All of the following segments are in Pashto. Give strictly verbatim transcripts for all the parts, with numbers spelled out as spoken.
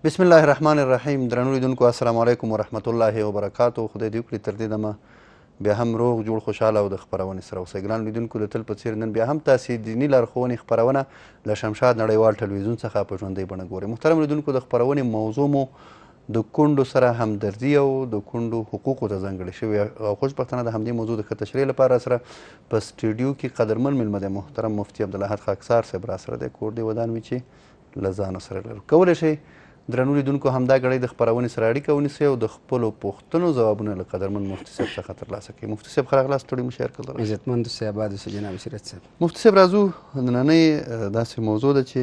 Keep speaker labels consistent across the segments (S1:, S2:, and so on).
S1: بسم الله الرحمن الرحیم. درنو لیدونکو السلام علیکم ورحمت الله وبرکاتو. خدای دې وکړي تر دې دمه بیا هم روغ جوړ خوشحاله او د خپرونې سره اوسئ. ګران لیدونکو د تل په څېر نن بیا هم تاسې دیني لارښوونې خپرونه له شمشاد نړیوال ټلویزیون څخه په ژوندۍ بڼه ګورئ. محترم لیدونکو د خپرونې موضوع مو د کونډو سره همدردي او د کونډو حقوقو ته ځانګړې شوې او خوشبختانه د همدې موضوع د ښه تشریح لپاره سره په سټوډیو کې قدرمن میلمه دی محترم مفتي عبدالاحد خاکسار صاحب را سره دی. کور دې ودان وي چې له ځانه سره لرو. کولی شئ درنو لیدونکو همدا ګړۍ د خپرونې سره اړیکه ونیسئ او د خپلو پوښتنو ځوابونه له قدرمن مفتي صاحب څخه ترلاسه کړئ. مفتي صاحب ښه راغلاست. ټولې مو شیر کړل.
S2: عزتمند اوسئ، اباد اوسئ جناب سیرت صاحب.
S1: مفتي صاحب راځو. نننۍ داسې موضوع ده چې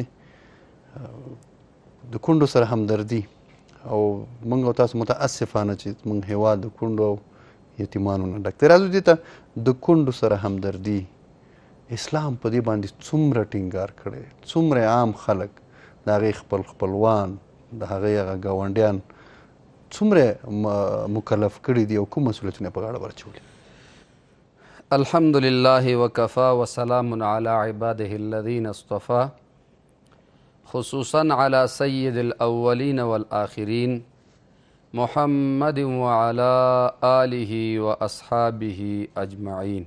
S1: د کونډو سره همدردي او موږ او تاسو متاسفانه چې موږ هېواد د کونډو او یتیمانو نه ډک دی. راځو دې ته د کونډو سره همدردي اسلام په دې باندې څومره ټینګار کړی، څومره عام خلک د هغې خپل خپلوان د هغې هغه ګاونډیان څومره مکلف کړي دي او کوم مسؤلیتونه یې په غاړه ورچولي؟
S2: الحمد لله وکفا وسلام علی عباده الذین اصطفى خصوصا علی سید الاولین والآخرین محمد وعلی آله واصحابه اجمعین.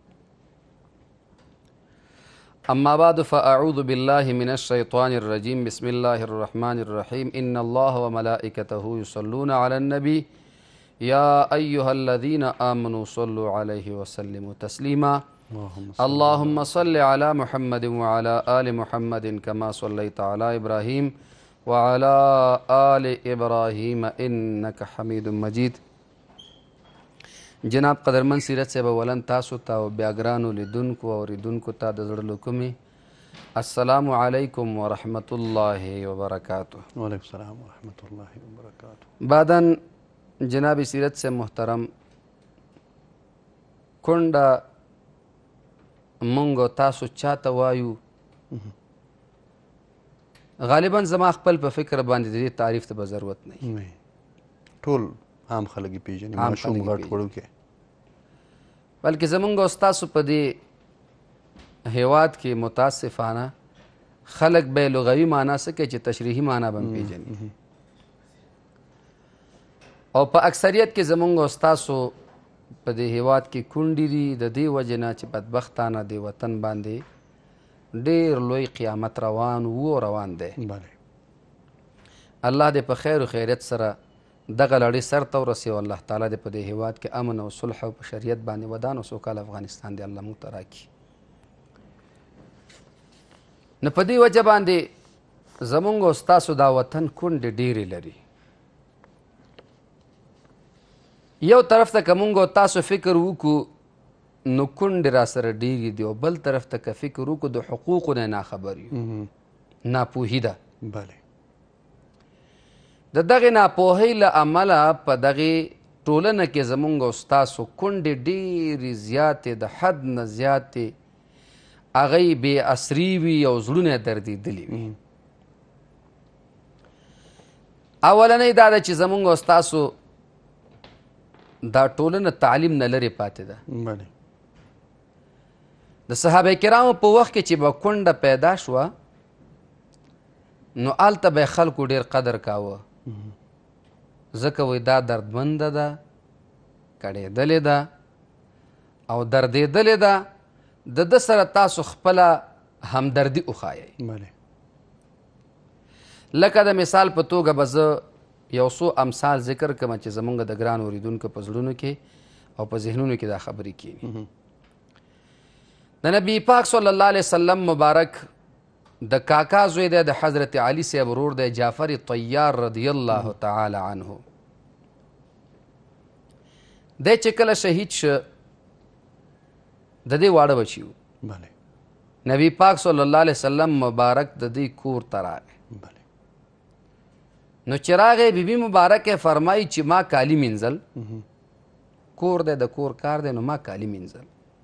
S2: اما بعد فاعوذ بالله من الشیطان الرجیم. بسم الله الرحمن الرحیم. ان الله وملائکته یصلون علی النبی یا ایها الذین آمنوا صلوا علیه وسلموا تسلیما. اللهم صل علی محمد وعلی آل محمد کما صلیت علی ابراہیم وعلی آل ابراہیم انک حمید مجید. جناب قدرمن سیرت صاحب، اولن تاسو ته او بیا ګرانو لیدونکو او اوریدونکو ته د زړه له کومې السلام علیکم ورحمت الله وبرکاتو.
S1: وعلیکم السلام ورحمت الله وبرکاتو.
S2: بعدن جناب سیرت صاحب محترم، کونډه مونږ او تاسو چاته وایو؟ غالبا زما خپل په فکر باندې د دې تعریف ته به ضرورت نه وي.
S1: ټول عام خلک یې پېژني، ماشوم غټ وړوکی.
S2: بلکې زمونږ او ستاسو په دې هیواد کې متاسفانه خلک به یې لغوي معنا څه کوي چې تشریحي معنا به هم پېژني، او په اکثریت کې زمونږ او ستاسو په دې هیواد کې کونډې دي د دې وجې نه چې بدبختانه دې وطن باندې ډېر لوی قیامت روان و او روان دی. الله دې په خیر و خیریت سره دغه لړۍ سر ته ورسوي او الله تعالی دې په دې هیواد کې امن او صلح او په شریعت باندې ودان او سوکاله افغانستان دې الله موږ ته راکړي. نو په دې وجه باندې زمونږ او ستاسو دا وطن کونډې ډېرې لري. یو طرف ته که مونږ او تاسو فکر وکړو نو کونډې را سره ډېرې دي، او بل طرف ته که فکر وکړو د حقوقو نه ناخبر یو، ناپوهي ده.
S1: بله،
S2: د دغې ناپوهۍ له امله په دغې ټولنه کې زمونږ او ستاسو کونډې ډېرې زیاتې د حد نه زیاتې هغه یې بې عصري وي او زړونه یې دردېدلي وي. اولنۍ دا ده چې زمونږ او ستاسو دا ټولنه تعلیم نه لرې پاتې ده. د صحابه کرامو په وخت کې چې به کونډه پیدا شوه نو هلته به یې خلکو ډېر قدر کاوه، ځکه وایي دا دردمنده ده، کړېدلې ده او دردېدلې ده، د ده سره تاسو خپله همدردي وښایئ. لکه د مثال په توګه به زه یو څو امثال ذکر کړم چې زمونږ د ګران اورېدونکو په زړونو کې او په ذهنونو کې دا خبرې کېني. د نبي پاک صلی الله علیه وسلم مبارک د کاکا زوی دی، د حضرت علي صاحب ورور دی، جعفر طیار رضی الله تعالی عنه. دی چې کله شهید شه د دې واړه بچي و. نبي پاک صلی الله علیه وسلم مبارک د دې کور ته راغی. نو چې راغی بیبي مبارکه فرمایي چې ما کالي مینځل، کور دی د کور کار دی نو ما کالي مینځل.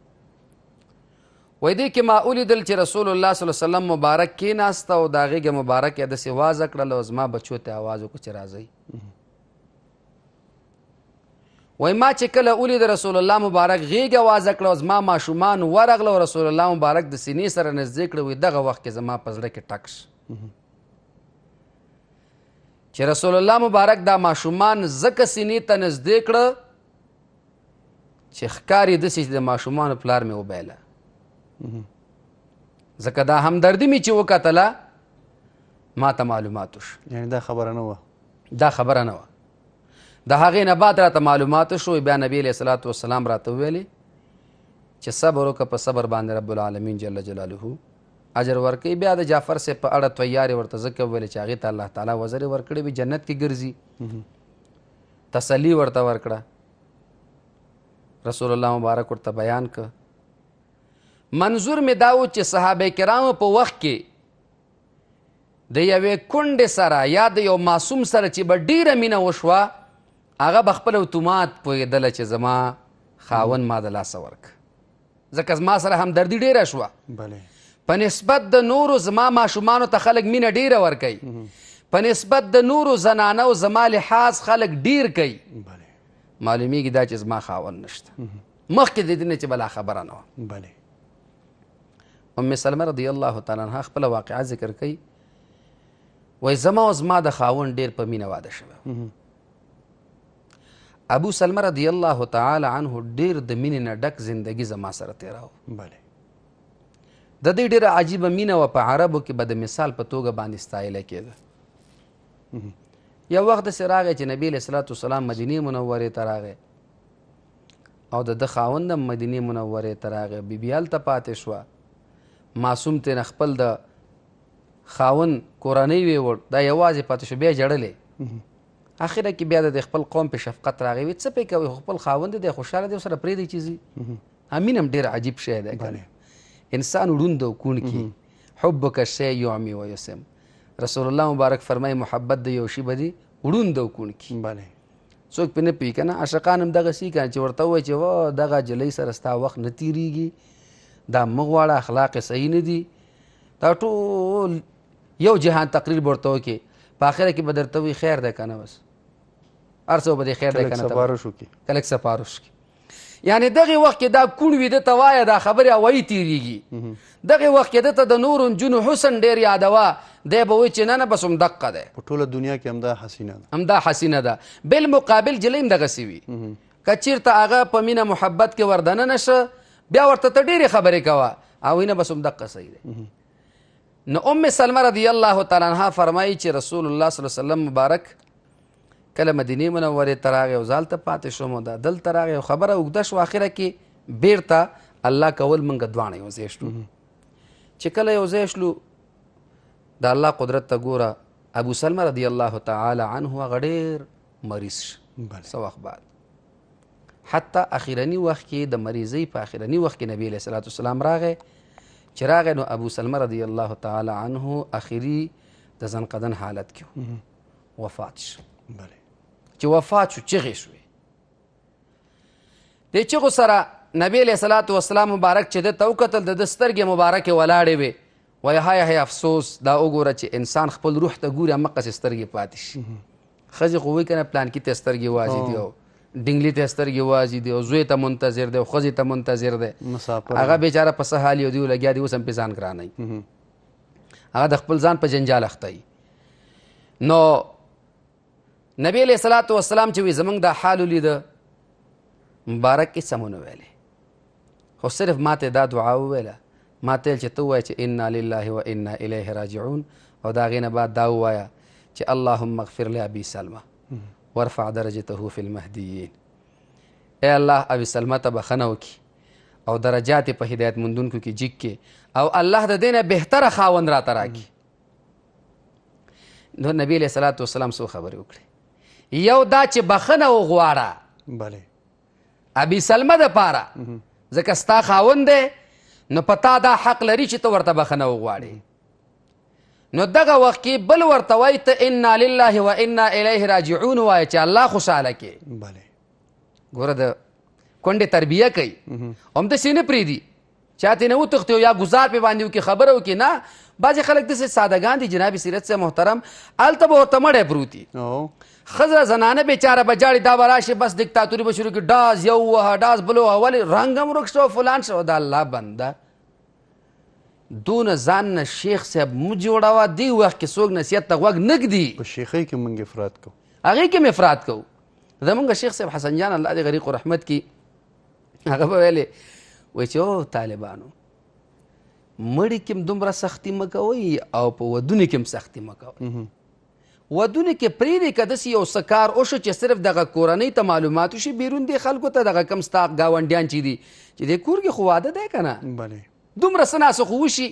S2: وایي دې کې ما ولیدل چې رسول الله صلی الله علیه وسلم مبارک کېناسته او د هغې مبارک یې داسې وازه کړله او زما بچو ته اواز وکړه چې راځئ. وایي ما چې کله ولید رسول الله مبارک غېږه وازه کړه او زما ماشومان ورغله او رسول الله مبارک د سینې سره نږدې کړه، وایي دغه وخت کې زما په زړه کې ټک شه. چې رسول الله مبارک دا ماشومان ځکه سینې ته نږدې کړه چې ښکاري داسې چې د ماشومانو پلار مې وبایله، ځکه دا همدردي مې چې وکتله ما ته معلومات وشو.
S1: یعنې دا خبره نه وه
S2: دا خبره نه وه. د هغې نه بعد راته معلومات وشو. بیا نبي علیه صلات وسلام راته وویلې چې صبر وکړه، په صبر باندې رب العالمین جل جلاله اجر ورکوي. بیا د جعفر صاحب په اړه تیارې ورته ځکه وویلې چې هغې ته الله تعالی وزرې ورکړې وي، جنت کې ګرځي، تسلي ورته ورکړه. رسول الله مبارک ورته بیان که. منظور مې دا و چې صحابه کرامو په وخت کې د یوې کونډې سره یا د یو معصوم سره چې به ډیره مینه وشوه، هغه به خپل اتومات پوهېدله چې زما خاوند ما د لاسه ورک، ځکه زما سره همدردي ډیره شوه. په نسبت د نورو زما ماشومانو ته خلک مینه ډیره ورکوي، په نسبت د نورو زنانو زما لحاظ خلک ډیر کوي. معلومیږي دا چې زما خاوند نشته. مخکې د دې نه چې بلا خبره نه وه. ام سلمه رضی الله تعالی عنها خپله واقعه ذکر کوي، وایي زما او زما د خاوند ډیر په مینه واده شوی. ابو سلمه رضی الله تعالی عنه ډیر د مینې نه ډک زندگی زما سره تیراو. د دې ډیره عجیبه مینه وه، په عربو کې به د مثال په توګه باندې ستایله کېده. یو وخت داسې راغی چې نبي علیه صلات وسلام مدینې منورې ته راغی او د ده خاوند هم مدینې منورې ته راغی. بیبي هلته پاتې شوه، معصوم ترېنه خپل د خاوند کورنۍ ویوړ، دا یوازې پاتې شو، بیا یې ژړلې. اخره کې بیا د خپل قوم په شفقت راغی، وی څه پې کوئ، خو خپل خاوند دی خوشحاله دی ورسره پرېږدئ چې ځي. امین هم ډېر عجیب شی دی که انسان ړوند او کوڼ کي. حبک الشی یعمی و یسم. رسول الله مبارک فرمایي محبت د یو شي به دي ړوند او کوڼ کي، څوک پې نه پوهي که نه. عاشقان هم دغسې که چې ورته ووایي چې و دغه جلۍ سره ستا وخت نه تېرېږي، دا مه غواړه، اخلاق یې صحیح نه دي، دا ټول یو جهان تقریر به ورته وکړي، په آخره کې به درته وایي خیر دی که نه، بس هر څه به دی خیر دی که نه، کلک سپارش کي. یعنې دغې وخت کې دا کوڼ وي ده ته وایه دا خبرې هوایي تېرېږي. دغې وخت کې ده ته د نورو نجونو حسن ډېر یادوه، دی به وایي چې نه نه بس همدقه دی،
S1: په ټوله دنیا کې همدا حسینه ده،
S2: همدا حسینه ده. بالمقابل جلۍ هم دغسې وي، که چېرته هغه په مینه محبت کې ور دننه شه، بیا ورته ته ډېرې خبرې کوه او نه بس همدقه صحیح دی. نو ام سلمه رضی الله تعالی عنها فرمایي چې رسول الله صلی الله علیه وسلم مبارک کله مدینې منورې ته راغی او زه هلته پاتې شوم او دا دلته راغی او خبره اوږده شوه. اخره کې بیرته الله کول موږ دواړه یو ځای شلو. چې کله یو ځای شلو د الله قدرت ته ګوره، ابو سلمه رضی الله تعالی عنه هغه ډېر مریض شه څه وخت بعد، حتی اخرني وخت کې د مریضۍ په اخرني وخت کې نبي علیه صلات وسلام راغی. چې راغی نو ابو سلمه رضی الله تعالی عنه اخري د زنقدن حالت کې وفات شو. چې وفات شو چغې شوې. دې چغو سره نبي علیه صلات وسلام مبارک چې ده ته وکتل، د ده سترګې مبارکې ولاړې وې. وایي های های افسوس، دا وګوره چې انسان خپل روح ته ګوري همقسې سترګې پاتې شي. ښځې خو وایي که نه پلانکي ته سترګې وازي دي او ډنګلي ته سترګې وازي دي او زوی ته منتظر دی او ښځې ته منتظر دی، هغه بیچاره په څه حال یو دی لګیا دی، اوس هم پې ځان ګرانوي، هغه د خپل ځان په جنجال اخته وي. نو نبی علیه صلات وسلام چې وي زمونږ دا حال ولیده، مبارک هېڅ هم ونه ویلې، خو صرف ما ته دا دعا وویله، ما ته چې ته ووایه چې انا لله و انا الیه راجعون، او د هغې نه بعد دا ووایه چې اللهم اغفر لابي سلمه وارفع درجته فی المهدیین. ای الله ابي سلمه ته بخښنه وکړي او درجات یې په هدایت موندونکو کې جګ کړي، او الله د دې نه بهتره خاوند راته راکړي. نو نبي علیه صلات وسلام څو خبرې وکړې. یو دا چې بخښنه وغواړه ابي سلمه دپاره، ځکه ستا خاوند دی نو په تا دا حق لري چې ته ورته بخښنه وغواړې. نو دغه وخت کې بل ورته وایي ته انا لله و انا الیه راجعون وایه چې الله خوشحاله کړي. ګوره د کونډې تربیه کوي، همداسې نه پرېږدي چا ترې نه وتښتي او یا ګزار پې باندې وکړي، خبره وکړي. نه، بعضې خلک داسې سادهګان دي جناب سیرت صاحب محترم، هلته به ورته مړی پروت وي، ښځه زنانه بیچاره به جاړي، دا به راشي بس دیکتاتوري به شروع کړي، ډاز یو ووهه ډاز بل ووهه، ولې رنګ هم ورک شو فلان شو. د الله بنده دونه ځان نه شیخ صاحب مو جوړوه دې وخت کې څوک نصیحت ته غوږ نه ږدي
S1: په شیخۍ کې موږ افراد کوو
S2: هغې کې م افراد کوو زمونږ شیخ صاحب حسن جان الله دې غریق و رحمت کي هغه به ویلې وایي چې او طالبانو مړي کې م دومره سختي مه کوئ او په ودونو کې م سختي مه کوئ ودونو کې پرېږدئ که داسې یو څه کار وشو چې صرف دغه کورنۍ ته معلومات وشي بیرون دې خلکو ته دغه کم ستا ګاونډیان چې دي چې دې کور کې خو واده دی که نه دومره څه ناسه خو وشي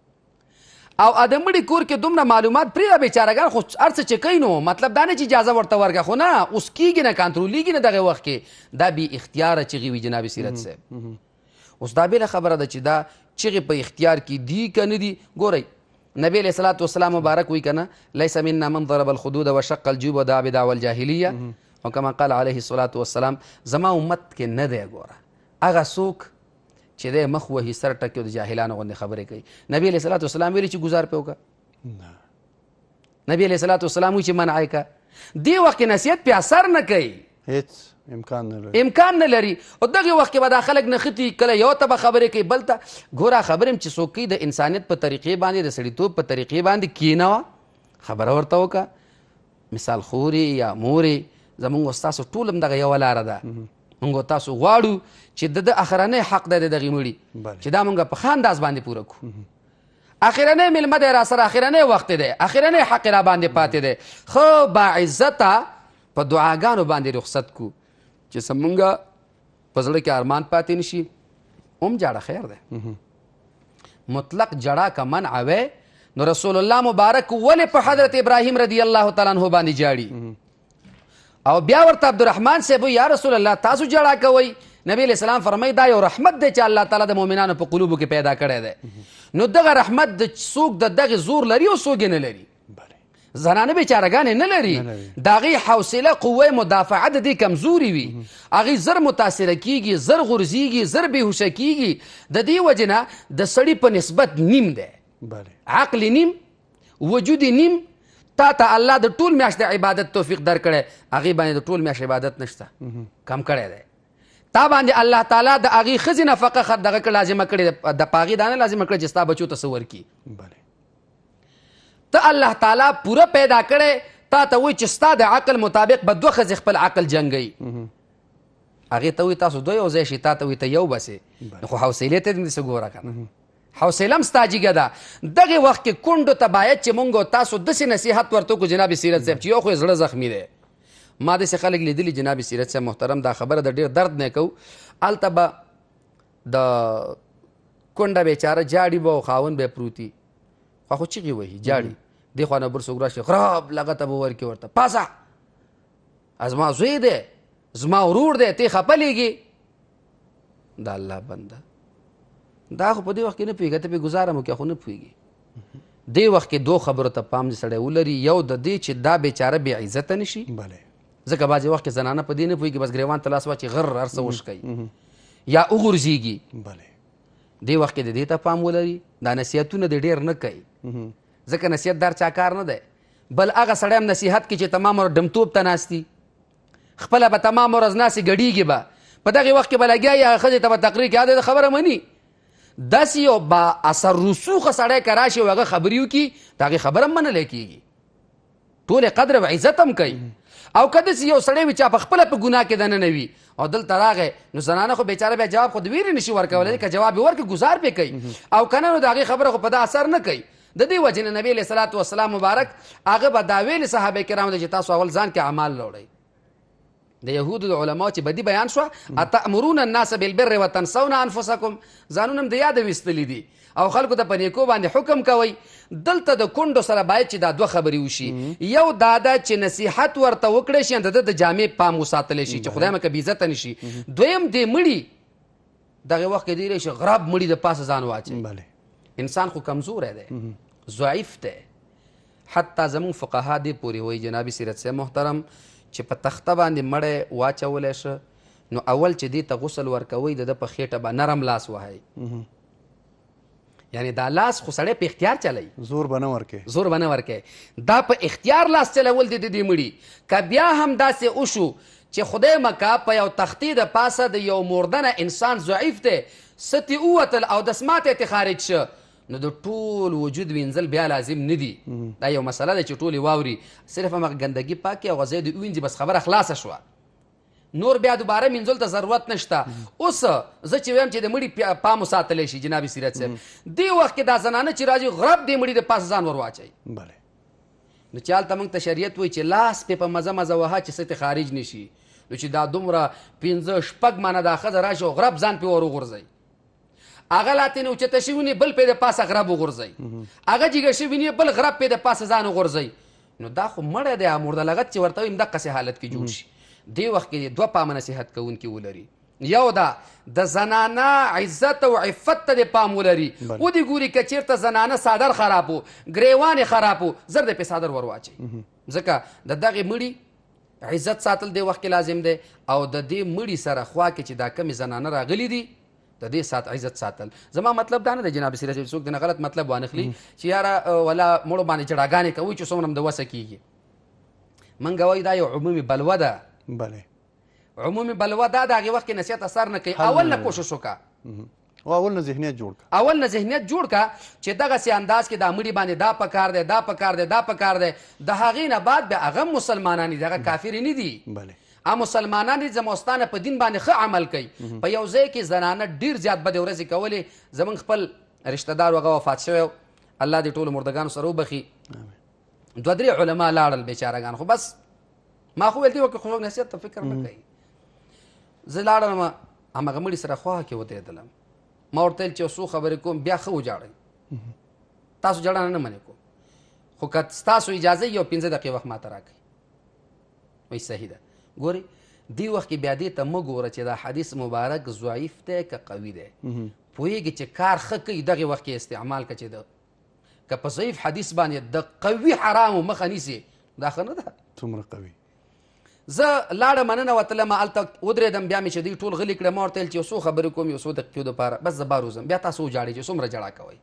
S2: او د مړي کور کې دومره معلومات پرېږده بېچارهګان خو هر څه چې کوي نو مطلب دا نه چې اجازه ورته ورکړه خو نه اوس کېږي نه کنټرولېږي نه دغه وخت کې دا بې اختیاره چغې وي جناب سیرت صاحب اوس دا بېله خبره ده چې دا چغې په اختیار کې دي که نه دي ګورئ نبی علیه الصلاة والسلام مبارک وی کنه لیس منا من ضرب الخدود وشق الجيوب ودعا بدعوى الجاهلیه او کما قال علیه الصلاة والسلام زما امت کې نه دی ګوره هغه څوک چې دی مخ وهي سر ټکي او د جاهلانو غوندې خبرې کوي نبی علیه الصلاة والسلام ویلي چې ګزار پې وکړه نبی علیه الصلاة والسلام وی چې منع یې کړه دې وخت کې نصیحت پې اثر نه کوي
S1: هیڅ امکان نه لري
S2: امکان نه لري او دغه وخت کې به دا خلک نښتي کله یو ته به خبرې کوي بل ته ګوره خبرې چې څوک کوي د انسانیت په طریقې باندې د سړیتوب په طریقې باندې کینوه خبره ورته وکړه مثال خورې یا مورې زمونږ ستاسو ټول هم دغه یوه لاره ده مونږ تاسو غواړو چې د ده اخرنی حق دی د دغې مړي چې دا مونږ په ښه انداز باندې پوره کړو اخرنی مېلمه دی را سره اخرنی وخت دی اخرنی حق را باندې پاتې دی ښه باعزته په دعاګانو باندې رخصت کو چې زمونږ په زړه کې ارمان پاتې نشي هم جاړه خیر دی مطلق جړه که منع وی نو رسول الله مبارک ولې په حضرت ابراهیم رضی الله تعالی عنه باندې جاړي او بیا ورته عبدالرحمن صاحب یا رسول الله تاسو جړه کوئ نبی علیہ السلام فرمایي دا یو رحمت دی چې الله تعالی د مؤمنانو په قلوبو کې پیدا کړی دی نو دغه رحمت د څوک د دغې زور لري او څوک یې نه لري زنانه بیچارهګانې نه لري د هغې حوصله قوه مدافعه د دې کمزوري وي هغې زر متاثره کیږي زر غورځېږي زر بېهوشه کیږي د دې وجې نه د سړي په نسبت نیم دی عقل نیم وجود نیم تا ته الله د ټول میاشت د عبادت توفیق درکړی هغې باندې د ټول میاشت عبادت نشته کم کړی دی تا باندې الله تعالی د هغې ښځې نفقه دغه کړه لازمه کړې د په هغې دا نه لازمه کړې چې ستا بچو ته څه ورکړي ته الله تعالی پوره پیدا کړی تا ته وایي چې ستا د عقل مطابق به دوه ښځې خپل عقل جنګوي هغې ته وایي تاسو دوه یو ځای شي تا ته وایي ته یو بسې نو خو حوصلې ته دې څه ګوره که نه حوصله هم ستا جګه ده دغې وخت کې کونډو ته باید چې مونږ تاسو داسې نصیحت ورته وکړو جناب سیرت صاحب چې یو خو یې زړه زخمي دی ما داسې خلک لیدلي جناب سیرت صاحب محترم دا خبره د ډېر درد نه کوو هلته به د کونډه بیچاره جاړي به او خاوند به پروتي خو چغې وهي جاړي دې خوا نه بل څوک راشي خراب لغته به ورکړي ورته پاسه زما زوی دی زما ورور دی ته خفه لیږي دا الله بنده دا خو په دې وخت کې نه پوهېږي ته پې ګزاره مو کې خو نه پوهېږي دې وخت کې دو خبرو ته پام دې سړی ولري یو د دې چې دا بیچاره بې عزته نه شي ځکه بعضې وخت کې زنانه په دې نه پوهېږي بس ګریوان ته لاس واچي غر هر څه وشکوي یا وغورځېږي دې وخت کې د دې ته پام ولري دا نصیحتونه دې ډېر نه کوي ځکه نصیحت دار چا کار نه دی بل هغه سړی هم نصیحت کې چې تمام ورځ ډمتوب ته ناست دي خپله به تمام ورځ ناستې ګډېږي به په دغې وخت کې به لګیا یا ښځې ته به تقریر کې دا د خبره مني داسې یو با اثر رسوخه سړی که راشي او هغه خبرې وکړي د هغې خبره هم منلی کېږي ټولې قدر او عزت هم کوي او که داسې یو سړی وي چې په خپله په ګناه کې دننه وي او دلته راغی نو زنانه خو بیچاره بیا جواب خو د ویرې نشي ورکولی که جواب یې ورکړي ګزار پې کوي او که نه نو د هغې خبره خو په دا اثر نه کوي د دې وجې نه نبي علیه صلات وسلام مبارک هغه به دا ویلې صحابه کرامو ته چې تاسو اول ځان کې اعمال راوړئ د یهودو د علماو چې بدي بیان شوه اتأمرون الناس بالبر وتنسون انفسکم ځانونه هم د یاده ویستلي دي او خلکو ته په نیکو باندې حکم کوئ دلته د کونډو سره باید چې دا دوه خبرې وشي یو دا ده چې نصیحت ورته وکړی شي د ده د جامې پام وساتلی شي چې خدای مکه بېعزته نه شي دویم دې مړي دغې وخت کې دیلی شي غراب مړي د پاسه ځان واچوي انسان خو کمزوری دی ضعیف دی حتی زمونږ فقها دې پورې وایي جناب سیرت صاحب محترم چې په تخته باندې مړی واچولی شه نو اول چې دې ته غسل ورکوئ د ده په خېټه به نرم لاس وهئ یعنی دا لاس خو سړی په اختیار چلی
S1: زور به نه ورکوي
S2: زور به نه ورکوي دا په اختیار لاس چلول دی د دې مړي که بیا هم داسې وشو چې خدای مکه په یو تختې د پاسه د یو مردنه انسان ضعیف دی ستې ووتل او دسمات یې خارج شه نو د ټول وجود وینځل بیا لازم نه دي. دا یو مسله ده چې ټولې واوري، صرف همغه ګندګي پاکې او غذا دې ووینځي، بس خبره خلاصه شوه، نور بیا دوباره مینځلو ته ضرورت نشته. اوس زه چې وایم چې د مړي پام وساتلی شي جناب سیرت صاحب، دې وخت کې دا زنانه چې راځي غرب دې مړي د پاسه ځان ور واچوي. نو چې هلته موږ ته شریعت وایي چې لاس پې په مزه مزه وهه چې څه خارج نه شي. نو چې دا دومره پنځه شپږ منه دا ښځه راشي او غرب ځان پې ور وغورځوي، هغه لا ترې اوچته شوي ونی بل پې د پاسه غرب وغورځوي، هغه جګه شوي ونی بل غرب پې د پاسه ځان وغورځوي. نو دا خو مړی دی مرده لغت چې ورته وایي دقسې حالت کې جوړ شي. دې وخت کې دوه پامه نصیحت کوونکي ولري. یو دا د زنانه عزت او عفت ته د پام ولري. ودې ګوري که چېرته زنانه څادر خراب و، ګریوان یې خراب و، زر دې پې څادر ور واچوي، ځکه د دغې مړي عزت ساتل دې وخت کې لازم دی، او د دې مړي سره خوا کې چې دا کمې زنانه راغلي دي د دې سات عزت ساتل. زما مطلب دا نه دی جناب سیرت صاحب څوک دې نه غلط مطلب وانخلي چې یاره ولا مړو باندې جړاګانې کوي چې څومره م د وسه کېږي. موږ وایو دا یو عمومي بلوه ده.
S1: بله
S2: عمومي بلوه دا د هغې وخت کې نصیحت اثر نه کوي. اول نه کوشش وکړه،
S1: او اول نه ذهنیت جوړ کړه
S2: اول نه ذهنیت جوړ کړه چې دغسې انداز کې دا مړي باندې دا پکار دی دا پکار دی دا پکار دی. د هغې نه بعد بیا هغه مسلمانان دي، دغه کافرې نه دي.
S1: بله
S2: ا مسلمانان دي زموستانه په دین باندې ښه عمل کوي. په یو ځای کې زنانه ډېر زیات بدې ورځې کولې. زموږ خپل رشته دار هغه وفات شوی، الله دې ټولو مردګانو سره وبخي. دوه درې علما لاړل بیچارهګان، خو بس ما خو ویل دې وکړه خو نصیحت ته فکر نه کوي. زه لاړم همغه مړي سره خوا کې ودرېدلم، ما ورته ویل چې یو څو خبرې کوم بیا ښه وجاړئ، تاسو جړانه نه منې کوم، خو که ستاسو اجازه یو پنځه دقیقې وخت ما ته راکړئ. وایي صحیح ده. ګورئ دې وخت کې بیا دې ته مه ګوره چې دا حدیث مبارک ضعیف دی که قوي دی. پوهېږي چې کار ښه کوي دغې وخت کې استعمال که چې د که په ضعیف حدیث باندې د قوي حرامو مخه نیسي، دا ښه نه ده.
S1: څومره قوي.
S2: زه لاړه مننه وتلم، هلته ودرېدم، بیا مې چې دوی ټول غلي کړه، ما ورته ویل چې یو څو خبرې کوم یو څو دقیقو دپاره، بس زه بار وځم، بیا تاسو وجاړئ چې څومره ژړا کوئ.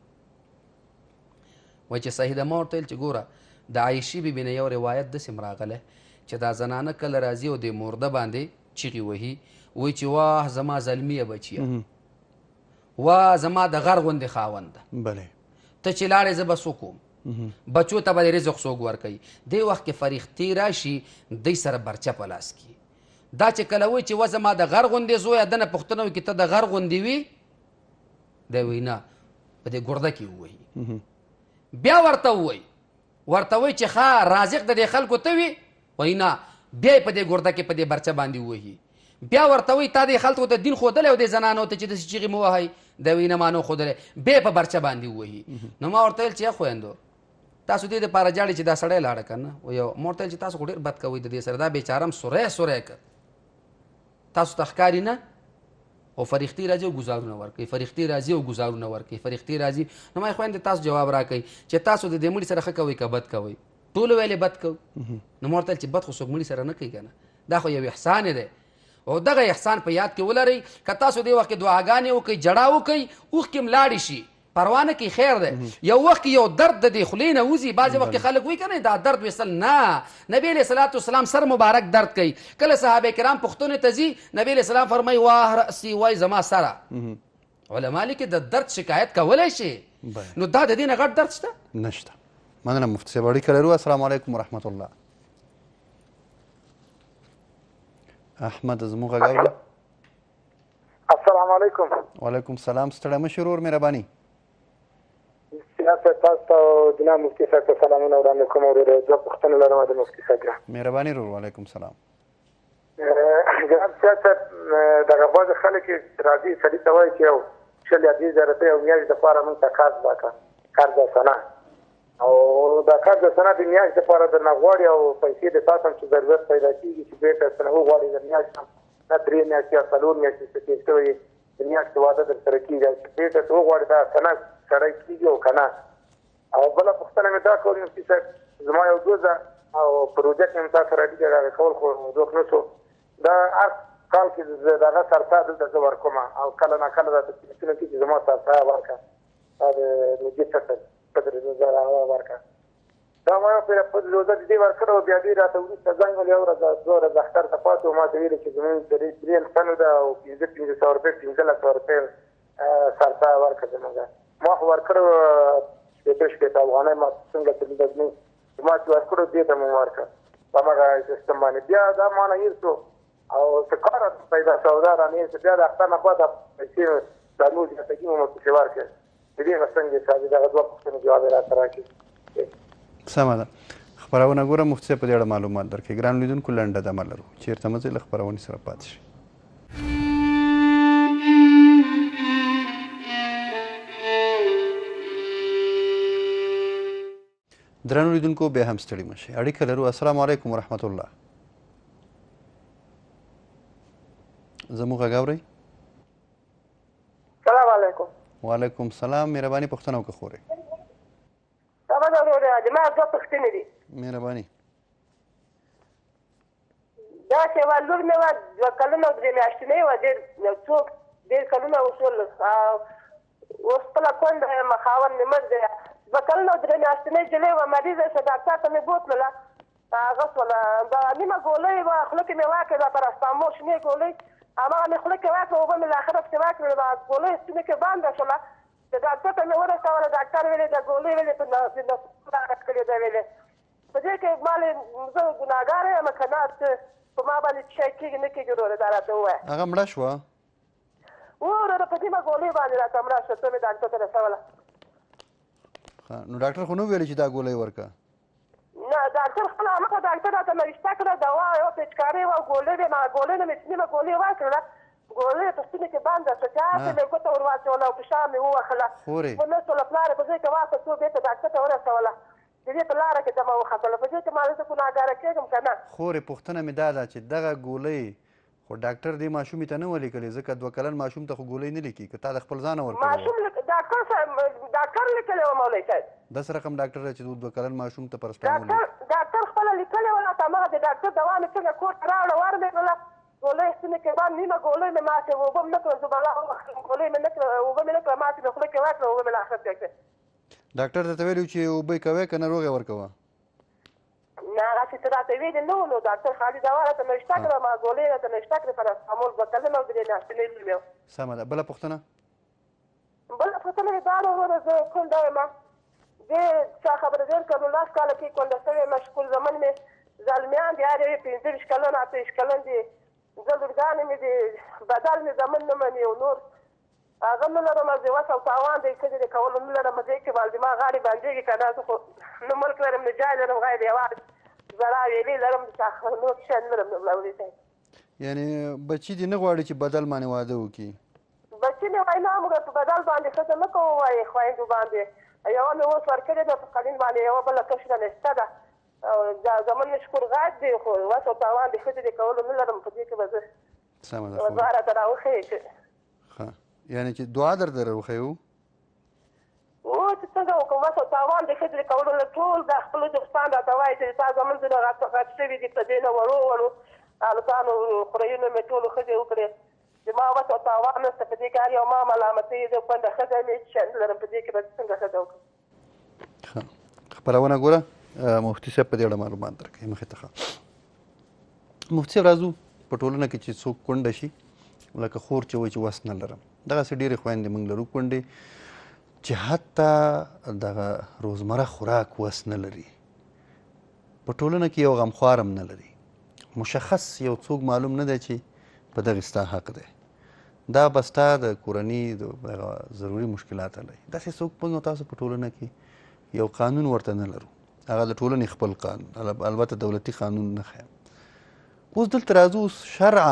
S2: وایي چې صحیح ده. ما ورته ویل چې ګوره د عایشې بیبي نه یو روایت داسې م راغلی چې دا زنانه کله راځي او د مرده باندې چیغې وهي، وایي چې واه زما زلمیه بچیه، واه زما د غر غوندې خاونده،
S1: بله
S2: ته چې لاړې زه به څه کوم، بچو ته به د رزق څوک ورکوي. دې وخت کې فریختې راشي، دوی سره برچه په لاس کي. دا چې کله وایي چې و زما د غر غوندې زویه، دنه پوښتنه وکړي ته د غر غوندې وي، دی وایي نه په دې ګرده کې ووایي. بیا ورته ووایي ورته وایي چې ښه رازق د دې خلکو ته وي، وایي نه بیا یې په دې ګرده کې په دې برچه باندې ووهي. بیا ورته وایي تا دې خلکو ته دین ښودلی او دې زنانو ته چې داسې چیغې مه وهئ، دی وایي نه ما نه ښودلی، بیا یې په برچه باندې ووهي. نو ما ورته ویل چې یا خویندو تاسو دې دپاره جاړئ چې دا سړی لاړه که نه، وایي ما ورته ویل چې تاسو خو ډېر بد کوئ د دې سره، دا بیچاره م سوری سوری که تاسو ته ښکاري نه، او فریختې راځي او ګزارونه ورکوي، فریختې راځي او ګزارونه ورکوي، فریختې راځي. نو ما خویندې تاسو جواب راکوئ چې تاسو د دې مړي سره ښه کوئ که بد کوئ؟ ټولو ویلې بد کوو. نو ما ورته ویل چې بد خو څوک مړي سره نه کوي که نه، دا خو یو احسان دی، او دغه احسان په یاد کې ولرئ. که تاسو دې وخت کې دعاګانې وکئ، جړا وکئ، اوښکې م لاړې شي، پروا نه کوي، خیر دی. یو وخت کې یو درد د دې خولې نه وځي، بعضې وخت کې خلک وایي که نه دا درد ویستل، نه، نبي علیه صلات وسلام سر مبارک درد کوي. کله صحابه کرام پوښتنې ته ځي، نبي علیه السلام فرمایي واه رأسي، وایي زما سره. علما لیکي د درد شکایت کولی شي، نو دا د دې نه غټ درد شته
S1: نشته. مننه مفتي صاحب. اړیکه لرو. السلام علیکم ورحمت الله. احمد زموږ غږ اوري؟
S3: السلام علیکم.
S1: وعلیکم السلام. ستړی مه شي ورور، مهرباني.
S3: تاسو ته او جناب مفتي صاحب ته سلامونه وړاندې کوم. وروره دوه پوښتنې لرم د مفتي صاحب نه.
S1: مهرباني ورور. وعلیکم السلام.
S3: جناب صاحب دغه بعضې خلک راځي سړي ته وایي چې یو شل یا دېرش زره روپۍ یو میاشت دپاره مونږ ته قرض راکړه، قرض سنه، او دا قرض سنه د میاشت دپاره درنه غواړي او پیسې د تاسو هم چې ضرورت پیدا کېږي چې بېرته درنه وغواړي د میاشت هم نه درې میاشتې یا څلور میاشتې څه تېر شوی د میاشتې واده در سره کېږي، بېرته ته وغواړي دا سنه سړی کېږي او که نه. او بله پوښتنه مې دا کول مفتي صاحب، زما یو دوزه او پروژه کې هم تا سره اړیکه هغې کول خو روښ نه شو، دا هر کال کې زه د هغه سرسایه دلته زه ورکوم، او کله نا کله دا تکلیفونه کېږي چې زما سرسایه ورکړه، دا د نږدې څخه پدرې زره هغه ورکړه. دا ما یو پرې روزه د دې ورکړه او بیا دوی راته وروسته زنګ ول یو ورځ دوه ورځې اختر ته پاتې وو، ما ته ویلې چې زمونږ درې انسانو ده او پنځه پنځه سوه روپۍ پنځه لس سوه روپۍ سرسایه ورکړه زمونږ. ما ما خو ورکړو شپېته شپېته افغانۍ ما څنګه تللی ما چې ورکړو دې ته مې ورکړه په هماغه سیستم باندې بیا دا مانه هېر شو او څه کار پیدا سودا رانهیر شو بیا د اختر نه بعد پیسې دا نور زیاتګي مو پسې ورکړې د دې نه څنګه چې دغه دوه پوښتنې جواب یې راته راکړي
S1: سمه ده خپرونه ګوره مفتي صاحب په دې اړه معلومات درکړي ګران لیدونکو لنډه دمه لرو چېرته مه ځئ له خپرونې سره پاتې شئ درنو لیدونکو بیا هم ستړي مه شئ اړیکه لرو السلام علیکم ورحمت الله زموږ غږ اورئ
S4: سلام علیکم
S1: وعلیکم سلام مهرباني پوښتنه وکړه خورې
S4: سبا دا وروره زما دوه پوښتنې دي
S1: مهرباني
S4: دا چې یوه لور مې وه دوه کلونه او درې میاشتنۍ وه ډېر یو څوک ډېر کلونه وشول اوس خپله کونډه یم خاوند مې مړ دی دوه کلونه او درې میاشتنۍ نجلۍ وه مریضه شوه ډاکټر ته مې بوتلله هغه شوله دا نیمه ګولۍ وه خوله کې مې واکړې دا پراسټامول شنې ګولۍ هماغه مې خوله کې واکړه اوبه مې له آخره پسې واکړې دا ګولۍ ستوني کې بنده شوله د ډاکټر ته مې ورسوله ډاکټر ویلې دا ګولۍ ویلې په نسخه کړې ده ویلې په دې کې مالې زه ګناهګاره یم که نه په ما باندې څه شی کېږي نه کېږي وروره دا راته ووایه
S1: هغه مړه شوه
S4: وروره په نیمه ګولۍ باندې راته مړه شوه څه مې ډاکټر ته رسوله
S1: نو ډاکټر خو نه ویلې چې دا ګولۍ ورکړه
S4: نه ډاکټر خپله هماغه ډاکټر راته نوشته کړه دوا یوه پېچکارۍ وه ګولۍ وې ما ګولۍ نه مې نیمه ګولۍ ورکړله ګولۍ په ستوني کې بنده شوه چې هسې مې ګوته ور واچوله او فشار مې ووهله
S1: خورې
S4: نه شوله پلار یې په ځای کې واخته څو بېرته ډاکټر ته ورسوله د دې په لاره کې دمه وختله په دې کې ما زه ګناهګاره کېږم که نه
S1: خورې پوښتنه مې دا ده چې دغه ګولۍ خو ډاکټر دې ماشومې ته نه ولیکلې ځکه دوه کلن ماشوم ته خو ګولۍ نه لیکي که تا د خپل ځانه ورکړې
S4: ماشوم ډاکټر صاحب ډاکټر لیکلی وه مولوي صاحب
S1: داسې رقم ډاکټر دی چې دوه کلن ماشوم ته پرسټامول
S4: ډاکټر ډاکټر خپله لیکلې وه راته هماغه د ډاکټر دوا مې څنګه کور ته راوړه ور مې کړله ګولۍ ستوني کې بند نیمه ګولۍ مې ماتې اوبه مې نه کړه زبله ووختم ګولۍ مې نه کړه اوبه مې نه کړه ماتې مې خوله کې واکړه اوبه مې له آخر پرې کړې
S1: ډاکټر درته ویلي چې اوبه یې کوې که نه روغ یې ورکوه
S4: نه هغسې څه راته ویلي نه وو نو ډاکټر خالي دوا راته نوشته کړه ما ګولۍ راته نوشته کړې پراسټامول دوه کلن او درې میاشتنۍ لور مې وه
S1: سمه ده بله پوښتنه
S4: بله پوښتنه مې دا ده وروره زه کونډه یم دې چا خبره ډېر کړه نو لس کاله کې کونډه شوې یم شکول زمن مې زلمیان دي هر یو پنځه ویشت کلن اته ویشت کلن دي زه لورګانې مې دي بدل مې زمن نه مني او نور هغه نه لرم زه وس او تاوان دی ښځې د کولو نه لرم دې کې باندې ما غاړې بندېږي که نه زه خو نه ملک لرم نه جای لرم غیر یوازې زړه ویلې لرم نور شی نه لرم مولوي صاحب
S1: یعنې بچي دې نه غواړي چې بدل باندې واده وکړي
S4: بچي مې وایي نه موږ په بدل باندې ښځه نه کوو وایي خویندو باندې یوه مې اوس ورکړې ده په قلین باندې یوه بله کشره نشته ده او دا زمون مې شکور غاټ دی خو وس او تاوان د ښځې د کولو نه لرم په دې کې به زه
S1: سمه ده
S4: دعا راته راوښیې چې
S1: ښه یعنې چې دعا درته راوښیو
S4: او چې څنګه وکړم وس او تاوان د ښځې د کولو نه ټول دا خپلو دوستان راته وایي چې تا زمون ځینې غټ شوي دي په دې نه وړو وړو هلکانو خوريونه مې ټولو ښځې وکړې چې ما وس او تاوان نشته په دې کې هر یو ما ملامتوي زه کونډه ښځه یم هېڅ شی نه لرم په دې کې به څنګه ښځه وکړم
S1: ښه خپرونه ګوره مفتي صاحب په دې اړه معلومات درکوي مخې ته ښه مفتي صاحب راځو په ټولنه کې چې څوک کونډه شي لکه خور چې وایي چې وس نه لرم دغسې ډېرې خویندې موږ لرو کونډې چې حتی دغه روزمره خوراک وس نه لري په ټولنه کې یو غمخوار هم نه لري مشخص یو څوک معلوم نه دی چې په دغې ستا حق دی دا به ستا د کورني دغه ضروري مشکلات حلوي داسې څوک موږ تاسو په ټولنه کې یو قانون ورته نه لرو هغه د ټولنې خپل قانون البته دولتي قانون نه ښیم اوس دلته راځو شرعا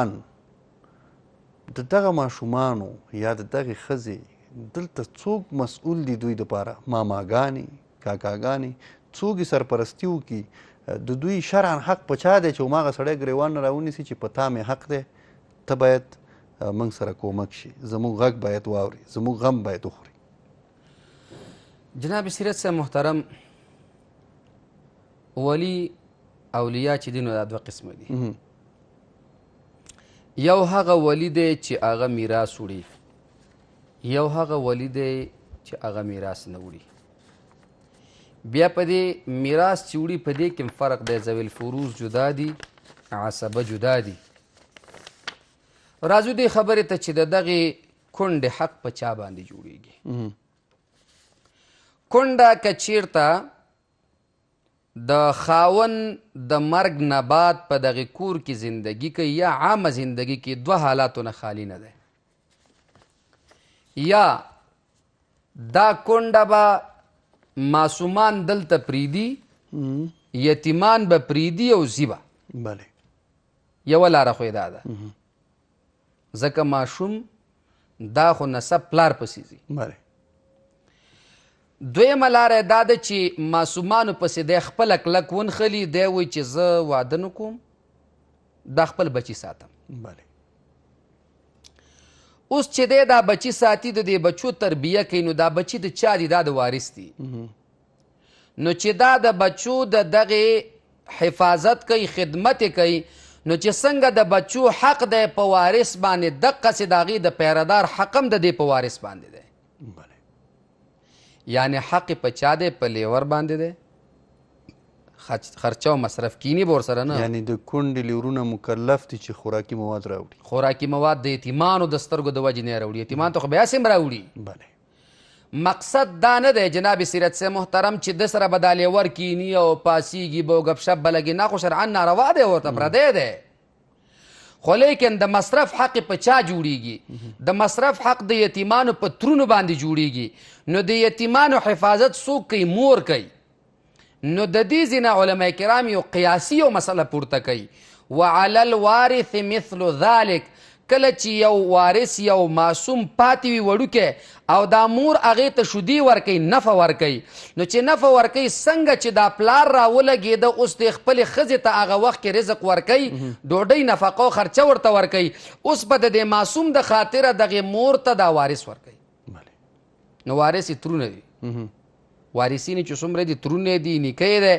S1: د دغه ماشومانو یا د دغې ښځې دلته څوک مسؤل دي دوی دپاره ماماګانې کاکاګانې څوک یې سرپرستي وکړي د دوی شرعا حق په چا دی چې هماغه سړی ګریوان نه راونیسي چې په تا مې حق دی ته باید موږ سره کومک شي زموږ غږ باید واوري زموږ غم باید وخوري
S2: جناب سیرت صاحب محترم ولی اولیاء چې دي نو دا دوه قسمه دي یو هغه ولی دی چې هغه میراث وړي یو هغه ولی دی چې هغه میراث نه وړي بیا په دې میراث چې وړي په دې کې فرق دی ذوی الفروض جدا دي عصبه جدا دي راځو دې خبرې ته چې د دغې کونډې حق په چا باندې جوړیږي کونډه که چیرته د خاون د مرګ نه بعد په دغې کور کې زندگی کوي یا عامه زندگی کې دوه حالاتو نه خالی نه دی یا دا کونډه به معصومان دلته پریدي یتیمان به پریدي او ځي به
S1: بله
S2: یوه لاره خو یې دا ده ځکه ماشوم دا خو نسب پلار پسې ځي
S1: بله
S2: دویمه لاره دا ده چې معصومانو پسې دی خپله کلک ونښلي دی وایي چې زه واده نه کوم دا خپل بچي ساتم
S1: بله
S2: اوس چې دی دا بچي ساتي د دې بچو تربیه کوي نو دا بچي د چا دي دا د وارث دي نو چې دا د بچو د دغې حفاظت کوي خدمت یې کوي نو چې څنګه د بچو حق دی په وارث باندې دقسې د هغې د پیردار حق هم د دې په وارث باندې دی یعنی حق په چا دی په لیور باندې دی خرچه او مصرف کینی به ورسره نه
S1: یعنی د کونډې لیورونه مکلف دي چې خوراکي مواد راوړي
S2: خوراکي مواد د یتیمانو د سترګو د وجې نه راوړي یتیمان ته خو بیا سم راوړي
S1: بله
S2: مقصد دا نه دی جناب سیرت سے محترم چې د سره به دا لیور کینی او پاسیږي به او ګپ شپ به لګي نه خو شرعا ناروا دی ورته پردی دی خو لیکن د مصرف حق په چا جوړیږي د مصرف حق د یتیمانو په ترونو باندې جوړیږي نو د یتیمانو حفاظت څوک کوي مور کوي نو د دې ځینه علما کرام یو قیاسي یو مسله پورته کوي وعلى الوارث مثل ذلك کله چې یو وارث یو معصوم پاتې وي وړوکی او دا مور هغې ته شودي ورکوي نفع ورکوي نو چې نفع ورکوي څنګه چې دا پلار راولګېده اوس د خپلې ښځې ته هغه وخت کې رزق ورکوي ډوډۍ نفقه او خرچه ورته ورکوي اوس به د دې معصوم د خاطره دغې مور ته دا وارث ورکوي نو وارث یې ترونه دي وارثین چې څومره دي ترونه دي نیکه دی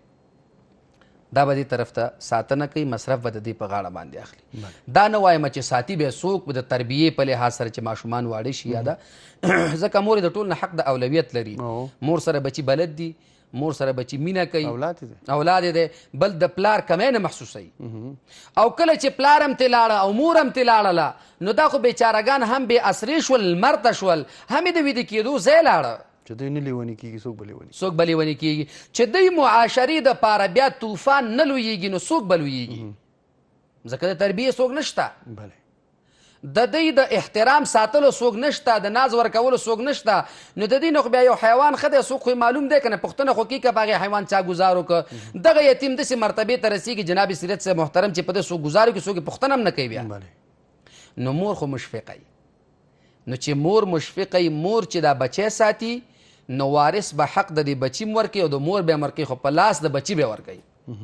S2: دا به دې طرف ته ساتنه کوي مصرف به د دې په غاړه باندې اخلي دا نه وایم چې ساتي به څوک د تربیې په لحاظ سره چې ماشومان واړه شي یا ده ځکه مور د ټول نه حق د اولویت لري مور سره بچي بلد دي مور سره بچي مینه کوي
S1: اولاد دی
S2: اولاد دی بل د پلار کمی نه محسوسوي او کله چې پلار هم ترې لاړه او مور هم ترې لاړله نو دا خو بیچارهګان هم بې اسرې شول لمر ته شول هم یې د ویده کېدو ځای لاړه
S1: چې دوی نه لیوني کېږي څوک به لیوني
S2: څوک به لیوني کېږي چې دوی معاشرې دپاره بیا طوفان نه لویېږي نو څوک به لویېږي ځکه د تربیې څوک نشته
S1: بله
S2: د دوی د احترام ساتلو څوک نشته د ناز ورکولو څوک نشته نو د دوی نه خو بیا یو حیوان ښه دی څوک خو معلوم دی که نه پوښتنه خو کېږي که په هغې حیوان چا ګزار وکړه دغه یتیم داسې مرتبې ته رسېږي جناب سیرت صاحب محترم چې په ده څوک ګزار وکړي څوک یې پوښتنه هم نه کوي بیا نو مور خو مشفقه نو چې مور مشفقه مور چې دا بچی ساتي نو وارث به حق د دې بچي م ورکوي او د مور به یې ورکوي خو په لاس د بچي به یې ورکوي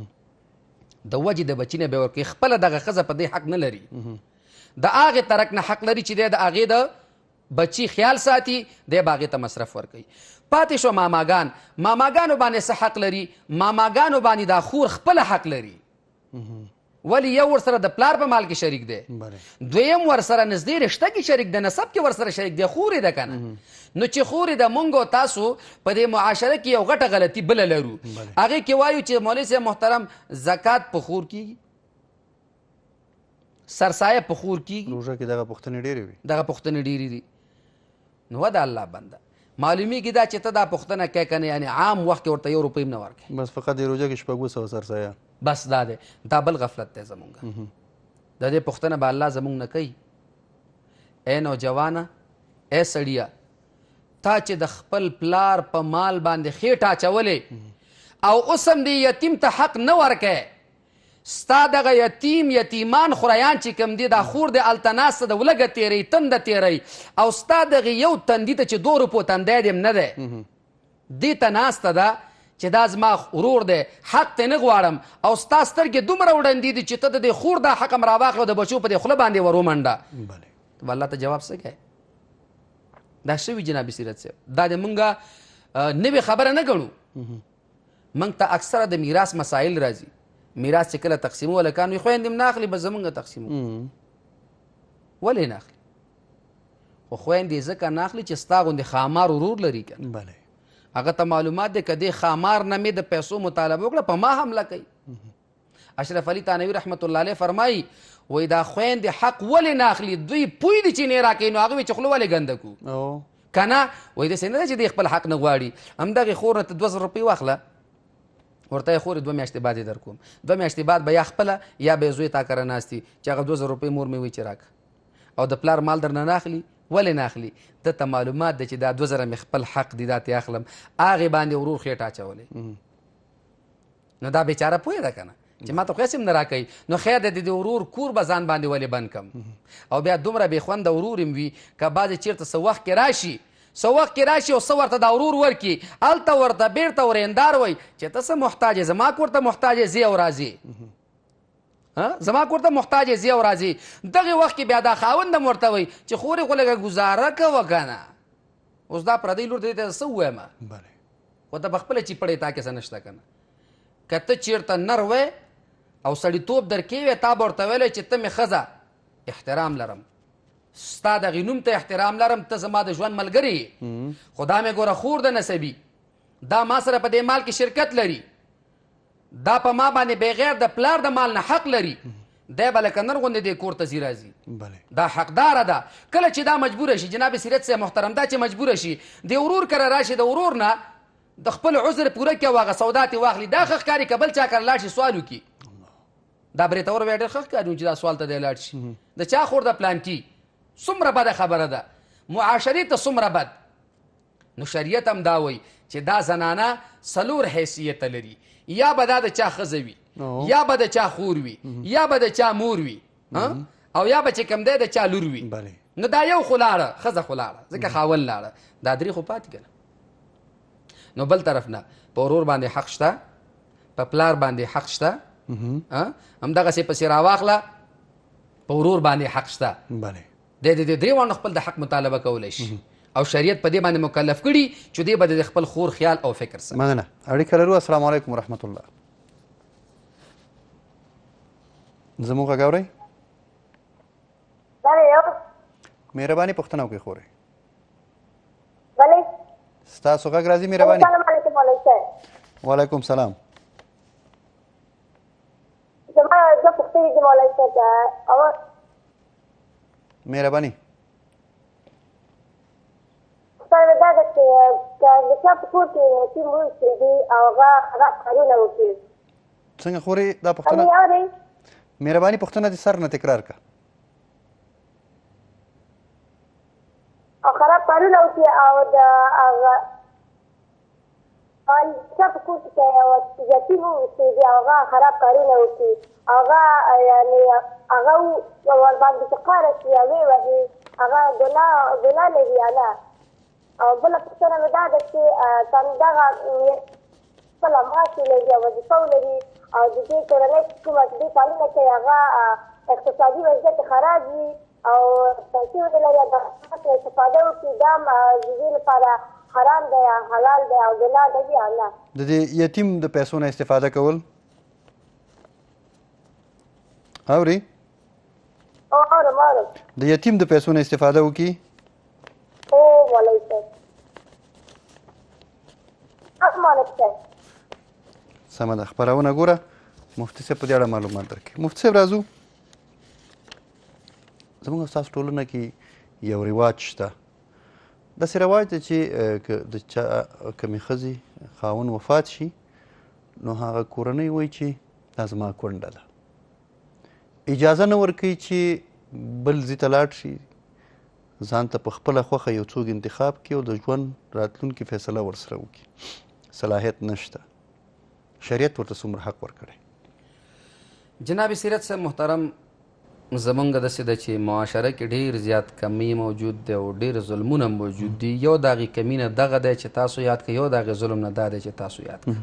S2: د وجې د بچي نه به یې ورکوي خپله دغه ښځه په دې حق نه لري د هغې ترک نه حق لري چې دی د هغې د بچي خیال ساتي دی به هغې ته مصرف ورکوي پاتې شو ماماګان ماماګانو باندې څه حق لري ماماګانو باندې دا خور خپله حق لري ولی یو ورسره د پلار په مال کې شریک دی دویم ورسره نږدې رشته کې شریک دی نسب کې ورسره شریک دی خور یې ده که نه نو چې خور یې ده مونږ او تاسو په دې معاشره کې یو غټه غلطي بله لرو هغې کې وایو چې مولوي صاحب محترم زکات په خور کېږي سرسایه په خور کېږي
S1: روژه کې دغه پوښتنې ډېرې وي
S2: دغه پوښتنې ډېرې دي نو د الله بنده معلومیږي دا چې ته دا پوښتنه کوې که نه یعنې عام وخت کې ورته یو روپۍ هم نه ورکوې
S1: بس فقط د روژه کې شپږ سوه سرسایه
S2: بس دا دی دا بل غفلت دی زمونږ د دې پوښتنه به الله زمونږ نه کوي ای نوجوانه ای سړیه تا چې د خپل پلار په مال باندې خېټه اچولې او اوس هم دې یتیم ته حق نه ورکوې ستا دغه یتیم یتیمان خوریان چې کوم دي دا خور د هلته ناسته د ولږه تېروي تنده تېروي او ستا دغې یو تندي ته چې دوه روپو تندی دې نه دی دې ته ناسته ده چې دا زما ورور دی حق ته نه غواړم او ستا سترګې دومره وړندې دي چې ته د دې خور دا حق هم راواخلې او د بچو په دې خوله باندې ور ومنډه الله ته جواب څه کوې دا شوي جناب سیرت صاحب دا د مونږه نوې خبره نه ګڼو مونږ ته اکثره د میراث مسایل راځي میراث چې کله تقسیمو هلکان وي خویندې هم نه اخلي بس زمونږ تقسیمو ولې نه اخلي خو خویندې ځکه نه اخلي چې ستا غوندې خامار ورور لري که
S1: بله
S2: هغه ته معلومات دی که دې خامار نه مې د پیسو مطالبه وکړه په ما حمله کوي اشرف علي تانوي رحمت الله علیه فرمایي وایي دا خویندې حق ولې نه اخلي دوی پوی دي چې نه راکوي نو هغه وایي چې خوله ولې ګنده کړو که نه وایي داسې نه ده چې دی خپل حق نه غواړي همدغې خور نه ته دوه زره روپۍ واخله ورته یې خورې دوه میاشتې بعد یې در کوم دوه میاشتې بعد به یا خپله یا به یې زوی تا کره ناست وي چې هغه دوه زره روپۍ مور مې وایي چې راکړه او د پلار مال در نه نه اخلي ولې نه اخلي ده ته معلومات ده چې دا دوه زره مې خپل حق دي دا ترې اخلم هغې باندې ورور خېټه اچولی نو دا بیچاره پوهې ده که نه چې ما ته خو هېڅ هم نه راکوي نو خیر د د ورور کور به ځان باندې ولې بند کم او بیا دومره بې خونده ورور هم وي که بعضې چېرته څه وخت کې راشي څه وخت کې راشي او څه ورته دا ورور ورکړي هلته ورته بېرته ورېندار وایي چې ته څه محتاج یې زما کور ته محتاج یې ځې او راځې زما کور ته محتاج یې ځې او راځې دغې وخت کې بیا دا خاوند هم ورته وایي چې خورې خو لږه ګزاره کوه که نه اوس دا پردی لور ته دې ته څه ووایم خو ته په خپله چیپړې تا کې څه نشته که نه که ته چېرته نر وی او سړیتوب در کې وی تا به ورته ویلی چې ته مې ښځه احترام لرم ستا دغې نوم ته احترام لرم ته زما د ژوند ملګرې یې خو دا مې ګوره خور د نسبي دا ما سره په دې مال کې شرکت لري دا په ما باندې بغیر د پلار د مال نه حق لري دی به لکه نر غوندې دې کور ته ځي راځي دا حقداره ده کله چې دا مجبوره شي جناب سیرت صاحب محترم دا چې مجبوره شي د ورور کره راشي د ورور نه د خپل عذر پوره کړي او هغه سودا ترې واخلي دا ښه ښکاري که بل چا کره لاړ شي سوال وکړي دا بریتور بیا ډېر ښه ښکاري چې دا سوال ته دی لاړ شي د چا خور د پلانکي څومره بده خبره ده معاشرې ته څومره بد نو شریعت هم دا وایي چې دا زنانه څلور حیثیته لري یا به دا د چا ښځه وي یا به د چا خور وي یا به د چا مور وي او یا به چې کوم دی د چا لور وي نو دا یو خو لاړه ښځه خو لاړه ځکه خاوند لاړه دا درې خو پاتې که نه نو بل طرف نه په ورور باندې حق شته په پلار باندې حق شته همدغسې پسې راواخله په ورور باندې حق شته د دې درې واړو خپل د حق مطالبه کولی شي او شریعت په دې باندې مکلف کړي چې دې به د خپل خور خیال او فکر سره
S1: مننه اړیکه لرو السلام علیکم ورحمت الله زموږ غږ اورئ مهرباني پوښتنه وکړئ خورې ستاسو غږ راځي مهرباني وعلیکم سلام مهرباني
S5: سره دا ده چې د چا په کور کې یتیم وویشتل دي او هغه خراب کارونه وکړي
S1: څنګه خورې دا پوښتنه مهرباني پوښتنه دې سر نه تکرار کړه
S5: او خراب کارونه وکړي او د هغه چا په کور کې یتیم وویشتل دي او هغه خراب کارونه وکړي هغه یعنې هغه ورباندې چې قاره شي هغې وهي هغه ګناه لري یا نه او بله پوښتنه مې دا ده چې دغه خپله معاش لري او وظیفه ولري او د دې کورنۍ کومه چې دوی پالنه کوي هغه اقتصادي وضعیت خراب وي او پیسې ولري او د څخه استفاده وکړي دا د دې لپاره حرام دی یا حلال دی او ګناه ده یا نه
S1: د دې یتیم د پیسو نه استفاده کول اوري
S5: اورم اورم
S1: د یتیم د پیسو نه استفاده وکړي
S5: او مولوي صاحب
S1: سمه ده خپرونه ګوره مفتي صاحب په دې اړه معلومات درکړي مفتي صاحب راځو زموږ ستاسو ټولنه کې یو رواج شته داسې رواج دی چې که د چا کمې ښځې خاوند وفات شي نو هغه کورنۍ وایي چې دا زما کونډه ده اجازه نه ورکوي چې بل ځای ته لاړ شي ځان ته په خپله خوښه یو څوک انتخاب کړي او د ژوند راتلونکي فیصله ورسره وکړي صلاحیت نشته شریعت ورته څومره حق ورکړی
S2: جناب سیرت صاحب محترم زمونږ داسې ده چې معاشره کې ډېر زیات کمی موجود دی او ډېر ظلمونه موجود دي یو د هغې کمی نه دغه دی چې تاسو یاد کړئ یو د هغې ظلم نه دا دی چې تاسو یاد کړئ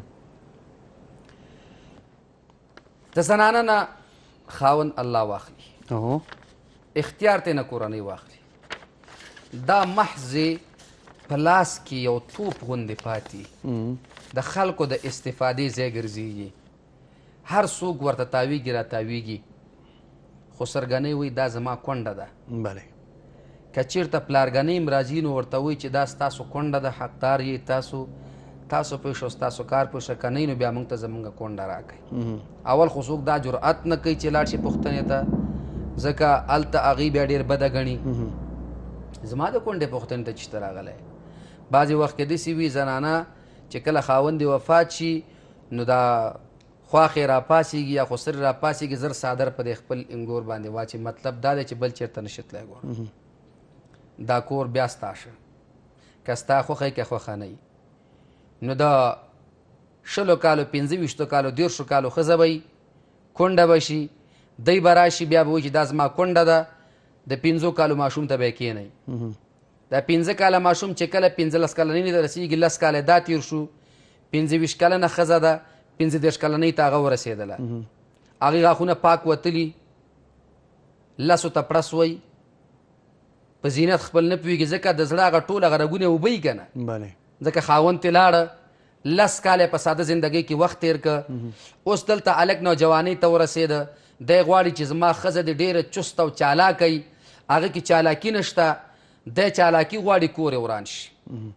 S2: د زنانه نه خاوند الله واخلي اختیار ته نه کورنۍ واخلي دا محض په لاس کې یو توپ غوندې پاتې د خلکو د استفادې ځای ګرځېږي هر څوک ورته تاویږي را تاویږي خو سرګنۍ وایي دا زما کونډه ده
S1: بله
S2: که چېرته پلارګنۍ هم راځي نو ورته وایي چې دا ستاسو کونډه ده حقدار یې تاسو تاسو پوه شو ستاسو کار پوه شه که نه نو بیا موږ ته زموږ کونډه راکړئ اول خو څوک دا جرأت نه کوي چې لاړ شي پوښتنې ته ځکه هلته هغوی بیا ډېر بده ګڼي زما د کونډې پوښتنې ته چېرته راغلی بعضې وخت کې داسې وي زنانه چې کله خاوند وفات شي نو دا خواښې راپاسېږي یا خسر راپاسېږي زر څادر په دې خپل انګور باندې واچي مطلب دا دی چې بل چېرته نشي تللی ګوره دا کور بیا ستا شه که ستا خوښه یې که خوښه نه نو د شلو کالو پنځه ویشتو کالو دېرشو کالو ښځه به وي کونډه به شي دی به راشي بیا به وایي چې دا زما کونډه ده د پنځو کالو ماشوم ته به یې کښېنئ دا پنځه کاله ماشوم چې کله پنځلس کلنۍ ته رسېږي لس کاله دا تېر شو پنځه ویشت کلنه ښځه ده پنځه دېرش کلنۍ ته هغه ورسېدله هغې غاښونه پاک وتلي لسو ته پړس وی په زینت خپل نه پوهېږي ځکه د زړه هغه ټول هغه رګونه اوبه یي که نه ځکه خاوند ترې لاړه لس کاله په ساده زندګۍ کې وخت تېر که اوس دلته هلک نوجوانۍ ته ورسېده دی غواړي چې زما ښځه دې ډېره چست او چالاکه وي هغه کې چالاکي نشته دی چالاکي غواړي کور یې وران شي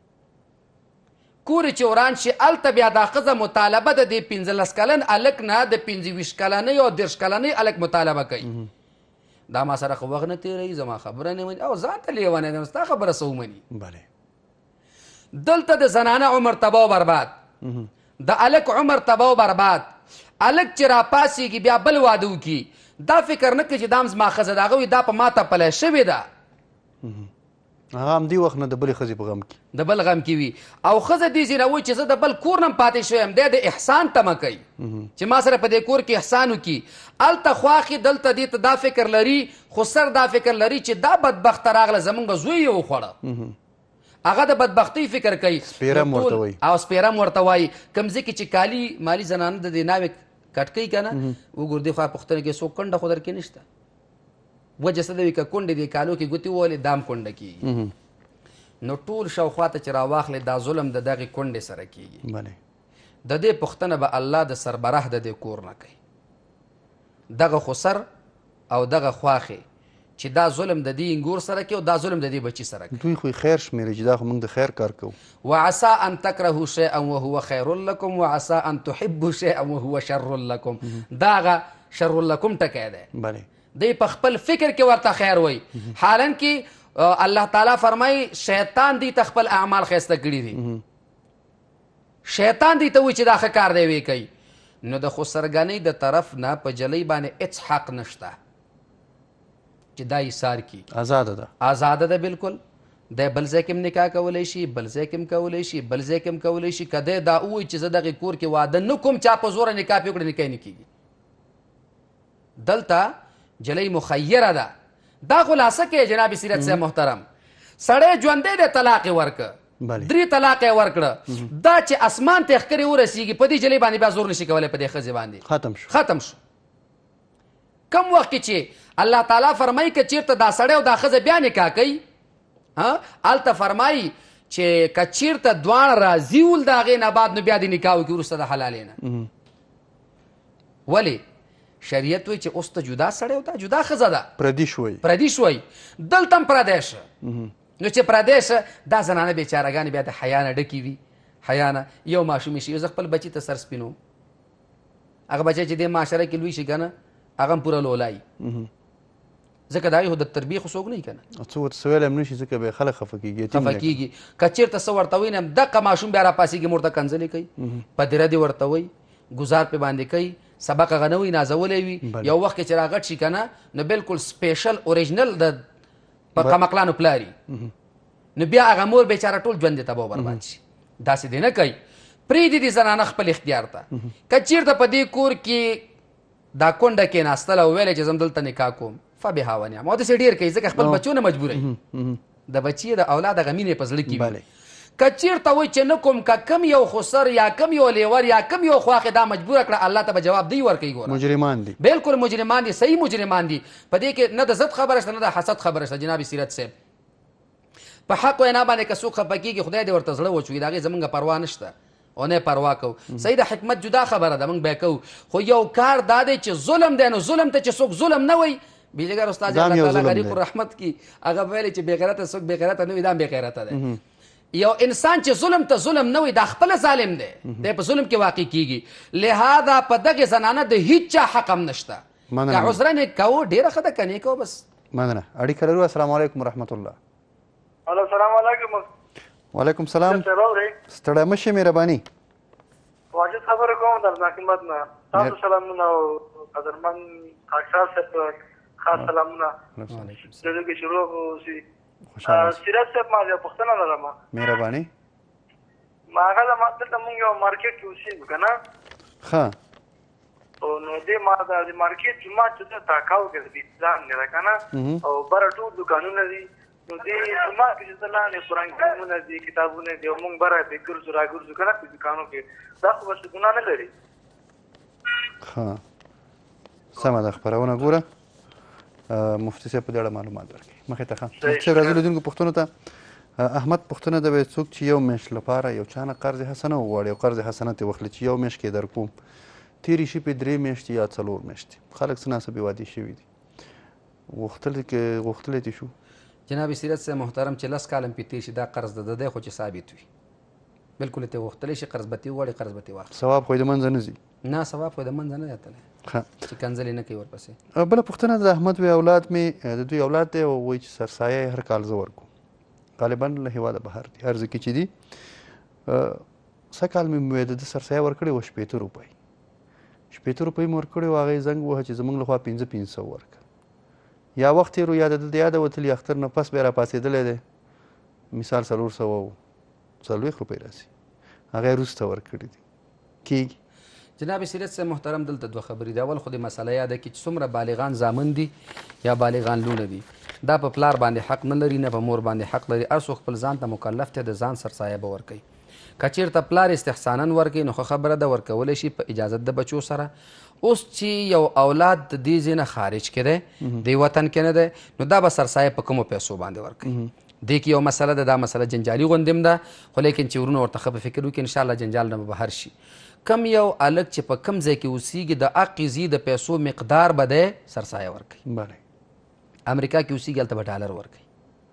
S2: کور چې وران شي هلته بیا دا ښځه مطالبه د دې پنځلس کلن هلک نه د پنځه ویشت کلنۍ او دېرش کلنۍ هلک مطالبه کوي دا ما سره خو وخت نه تېروي زما خبره نه مني او ځان ته لیونی دی ستا خبره څه ومني دلته د زنانه عمر تباه و برباد د هلک عمر تباه و برباد هلک چې راپاسېږي بیا بل واده وکړي دا فکر نه کوي چې دا هم زما ښځه ده هغه وایي دا په ما تپلی شوې ده
S1: هغه همدې وخت نه د بلې ښځې په غم کې
S2: د بل غم کې وي او ښځه دې ځینه وایي چې زه د بل کور نه هم پاتې شوی یم دی د احسان تمه کوي چې ما سره په دې کور کې احسان وکړي هلته خواښې دلته دې ته دا فکر لري خو سر دا فکر لري چې دا بدبخته راغله زمونږ زوی یې وخوړه هغه د بدبختۍ فکر کوي
S1: سپیرم ورته وایي
S2: او سپیرم ورته وایي کوم ځای کې چې کالي مالي زنانه د دې ناوې کټ کوي که نه وګور دې خوا پوښتنه کوي څوک کونډه خو در کې نشته وجه څه ده وي که کونډې دې کالو کې ګوتې وولې دا هم کونډه کېږي نو ټول شاوخوا ته چې راواخلې دا ظلم د دغې کونډې سره کېږي د دې پوښتنه به الله د سربراح د دې کور نه کوي دغه خو سر او دغه خواښې چې دا ظلم د دې انګور سره کوي او دا ظلم د دې بچي سره کوي
S1: دوی خو خیر شمېري چې دا خو موږ د خیر کار کوو
S2: وعسى ان تکرهوا شیئا وهو خیر لکم وعسى ان تحبوا شیئا وهو شر لکم دا هغه شر لکم ټکی دی دی په خپل فکر کې ورته خیر وایي حالن کې الله تعالی فرمایي شیطان دی ته خپل اعمال ښایسته کړي دي شیطان دی ته وایي چې دا ښه کار دی وی کوي نو د خسرګنۍ د طرف نه په جلۍ باندې هېڅ حق نشته چې دا ایثار کي
S1: آزاده ده
S2: آزاده ده بالکل دی بل ځای کې هم نکاح کولی شي بل ځای کې هم کولی شي بل ځای کې هم کولی شي که دی دا ووایي چې زه دغې کور کې واده نه کوم چا په زوره نکاح پې وکړه نکاح نه کېږي دلته جلۍ مخیره ده دا خلاصه کې جناب سیرت صاحب محترم سړی ژوندی دی طلاق یې ورکړه درې طلاق یې ورکړه دا چې اسمان ته ښکرې ورسېږي په دې جلۍ باندې بیا زور نشي کولی په دې ښځې باندې
S1: ختم شو
S2: ختم شو کم وخت کې چې الله تعالی فرمایي که چېرته دا سړی او دا ښځه بیا نکاح کوي هلته فرمایي چې که چېرته دواړه راضي ول د هغې نه بعد نو بیا د نکاح وکړي وروسته د حلالۍ نه ولې شریعت وایي چې اوس ته جدا سړی او دا جدا ښځه ده
S1: پردي شوی
S2: پردي شوی دلته هم پردی شه نو چې پردی شه دا زنانه بېچارهګانې بیا د حیا نه ډکې وي حیا نه یو ماشومې شي زه خپل بچي ته سر سپینوم هغه بچی چې دې معاشره کې لوی شي که نه هغه هم پوره لولایي ځکه دا یو د تربیې خو څوک نه وي که نه
S1: څه ورته څه ویلی هم نه شي ځکه بیا خلک خفه کېږي
S2: خفه کېږي که چېرته څه ورته وایي نه دغه ماشوم بیا راپاسېږي مور ته کنځلې کوي پدیره دې ورته وایي ګزار پې باندې کوي سبق هغه نه وي نازولی وي یو وخت کې چې راغټ شي که نه نو بلکل سپیشل اوریجنل د په کمقلانو پلاري نو بیا هغه مور بیچاره ټول ژوند دې تباه برباد شي داسې دې نه کوي پرېږدي دې زنانه خپل اختیار ته که چېرته په دې کور کې دا کونډه کېناستله او ویلی چې زه دلته نکاح کوم فبها ونعم او داسې ډېر کوي ځکه خپل بچو نه مجبوروي د بچي د اولاد هغه مینې په زړه کې وي که چېرته وایي چې نه کوم که کم یو خسر یا کم یو لیور یا کم یو خواښې دا مجبوره کړه الله ته به جواب دی ورکوي ګوره
S1: مجرمان دي
S2: بلکل مجرمان دي صحیح مجرمان دي په دې کې نه د ضد خبره شته نه د حسد خبره شته جناب سیرت صاحب په حق وینا باندې که څوک خفه کېږي خدای دې ورته زړه وچوي د هغې زمونږ پروا نشته او نه پروا کوو صحیح د حکمت جدا خبره ده موږ بیا کوو خو یو کار دا دی چې ظلم دی نو ظلم ته چې څوک ظلم نه وایي بیلګر استاد الله تعالی غریق الرحمت کی هغه ویلي چې بېغیرته څوک بېغیرته نه وي دا هم بېغیرته دی یو انسان چې ظلم ته ظلم نه وي دا خپله ظالم دی دی په ظلم کې واقع کېږي لهذا په دغې زنانه د هېڅ چا حق هم نشته که عذرا یې کوو ډېره ښه ده که نه یې کوو بس
S1: مننه اړیکه لرو السلام علیکم ورحمت الله
S3: الو السلام علیکم.
S1: وعلیکم سلام. ستړی مه شئ مهرباني.
S3: واجد خبره کوم در خدمت نه. تاسو سلامونه او قدرمن خاکسار صاحب خاص سلامونه. زه کې شروع اوسئ. سیرت صاحب ما یو پوښتنه لرم.
S1: مهرباني.
S3: ما هغه ما دلته مونږ یو مارکیټ کې اوسېږو که نه.
S1: ښه.
S3: نو دې ما د مارکیټ جومات چې ده تاکاو کې د اسلام دی که نه او بره ټول دوکانونه دي. نو دې جومات کې چې ده لاندې قرآن کریمونه دي کتابونه دي او مونږ بره پرې ګرځو را ګرځو که نه په دوکانو کې دا خو بس ګناه نه لري.
S1: ښه سمه ده خپرونه ګوره مفتي صاحب په دې اړه معلومات ورکوي. مخې ته ښه مفتي صاحب راځو لیدونکو پوښتنو ته. احمد پوښتنه ده وایي څوک چې یو میاشت لپاره یو چا نه قرض حسنه وغواړي او قرض حسنه ترې واخلي چې یو میاشت کې در کوم تېرې شي پرې درې میاشتې یا څلور میاشتې خلک څه ناڅه بې وادي شوي دي غوښتلی کې غوښتلی دې شو.
S2: جناب سیرت صاحب محترم چې لس کاله پې تېر شي دا قرض د ده دی خو چې ثابت وي بلکل یې ترې غوښتلی شي قرض به ترې وغواړي قرض به ترې واخلي.
S1: ثواب خو یې د منځه نه ځي.
S2: نه ثواب خو یې د منځه نه دی تللی چې کنځلې نه کوي ورپسې.
S1: بله پوښتنه د احمد وی اولاد مې د دوی اولاد دی او وایي چې سرسایه یې هر کال زه ورکوم غالبا له هېواده بهر دي هر ځای کې چې دي. څه کال مې وایي د ده سرسایه ورکړې وه شپېته روپۍ شپېته روپۍ مې ورکړې وه هغه یې زنګ ووهه چې زموږ لخوا پنځه پنځه سوه ورکړه. یا وخت تېر و یا د ده د یاده وتلي اختر نه پس بیا راپاڅېدلی دی مثال څلور سوه او څلوېښت روپۍ راسي هغه یې وروسته ورکړي دي کېږي.
S2: جناب سیرت صاحب محترم دلته دوه خبرې دي. اول خو دې مسله یاده کړي چې څومره بالغان زامن دي یا بالغان لوڼه دي دا په پلار باندې حق نه لري نه په مور باندې حق لري. هر څوک خپل ځان ته مکلف دی د ځان سرسایه به ورکوي. که چېرته پلار استحسانا ورکوي نو ښه خبره ده ورکولی شي په اجازت د بچو سره. اوس چې یو اولاد د دې ځای نه خارج کې دی دې وطن کې نه دی نو دا به سرسایه په کومو پیسو باندې ورکوي. دې کې یو مسله ده دا مسله جنجالي غوندې هم ده خو لیکن چې ورونه ورته ښه په فکر وکړي انشاءالله جنجال نه به بهر شي. کم یو هلک چې په کم ځای کې اوسیږي د هغې ځای د پیسو مقدار به دی سرسایه ورکوي. امریکا کې اوسیږي هلته به ډالر ورکوي.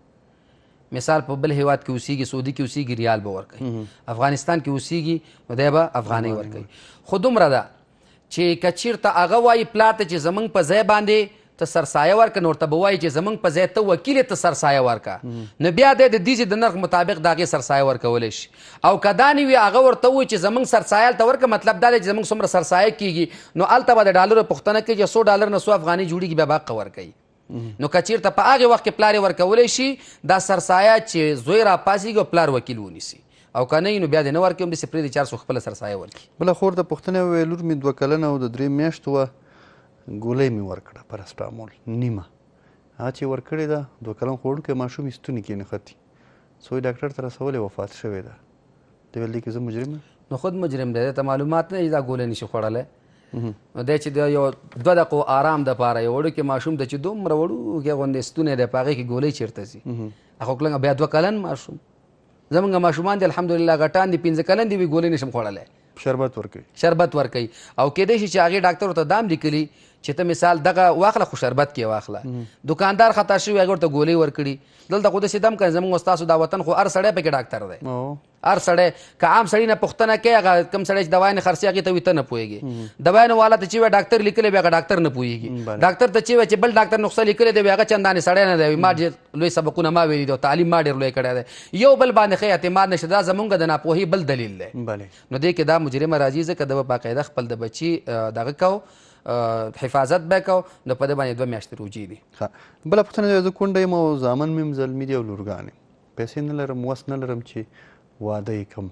S2: مثال په بل هیواد کې اوسیږي سعودي کې اوسیږي ریال به ورکوي. افغانستان کې اوسیږي نو دی به افغانۍ ورکوي. خو دومره ده چې که چېرته هغه وایي پلار ته چې زموږ په ځای باندې ته سرسایه ورکړه نو ورته به وایي چې زموږ په ځای ته وکیل ته سرسایه ورکړه نو بیا دی د دې د نرخ مطابق د هغې سرسایه ورکولی شي. او که دا نه وي هغه ورته ووایي چې زموږ سرسایه هلته ورکړه مطلب دا دی چې زموږ څومره سرسایه کېږي نو هلته به د ډالرو پوښتنه کوي چې څو ډالر نه څو افغانۍ جوړېږي بیا به حقه ورکوي. نو که چېرته په هغې وخت کې پلار یې ورکولی شي دا سرسایه چې زوی راپاڅېږي او پلار وکیل ونیسي او که نه وي نو بیا دې نه ورکوي همداسې پرېږدي چې هر څوک خپله سرسایه ورکړي.
S1: بله خور ته پوښتنه وویل لور مې دوه کلنه او د درې میاشتو وه ګولۍ مې ورکړه پرسټامول نیمه هغه چې ورکړې ده دوه کلن خوړونکی ماشوم یې ستوني کې نښتي سوی ډاکټر ته رسولې وفات شوې ده دی ویل دی که زه مجرم یم
S2: نو خود مجرم دی ته معلومات نه دا ګولۍ نشي خوړلی نو دی چې د یو دوه دقیقو آرام دپاره یو وړوکې ماشوم ته چې دومره وړوکی غوندې ستونی دی په هغې کې ګولۍ چېرته ځي هغه کلنګه بیا دوه کلن ماشوم زمونږ ماشومان دي الحمدلله غټان دي پنځه کلن دي وي ګولۍ نشم خوړلی
S1: شربت ورکوي
S2: شربت ورکوي او کیدای شي چې هغې ډاکټر ورته دام لیکلي چې ته مثال دغه واخله خو شربت کې واخله دکاندار خطا شوي هغې ورته ګولۍ ورکړي دلته خو داسې دم کوي زموږ ستاسو دا وطن خو هر سړی پکې ډاکټر دی هر سړی که عام سړي نه پوښتنه کوي هغه کوم سړی چې دوا نه خرڅي هغې ته وي ته نه پوهېږي دوا نه والا ته چې وایي ډاکټر لیکلی وي هغه ډاکټر نه پوهېږي ډاکټر ته چې وایي چې بل ډاکټر نسخه لیکلی دی وي هغه چندانې سړی نه دی ما ډېر لوی سبقونه ما ویلي دي او تعلیم ما ډېر لوی کړی دی یو بل باندې ښه اعتماد نشته دا زمونږ د ناپوهۍ بل دلیل دی نو دې کې دا مجرمه راځي ځکه د به باقاعده خپل د بچي دغه کو حفاظت به کو نو په دې باندې دوه میاشتې روجې دي.
S1: بله پوښتنه ده زه کونډه یم او زامن مې هم زلمي دي او لورګانې پیسې نه لرم وس نه لرم چې واده یې کړم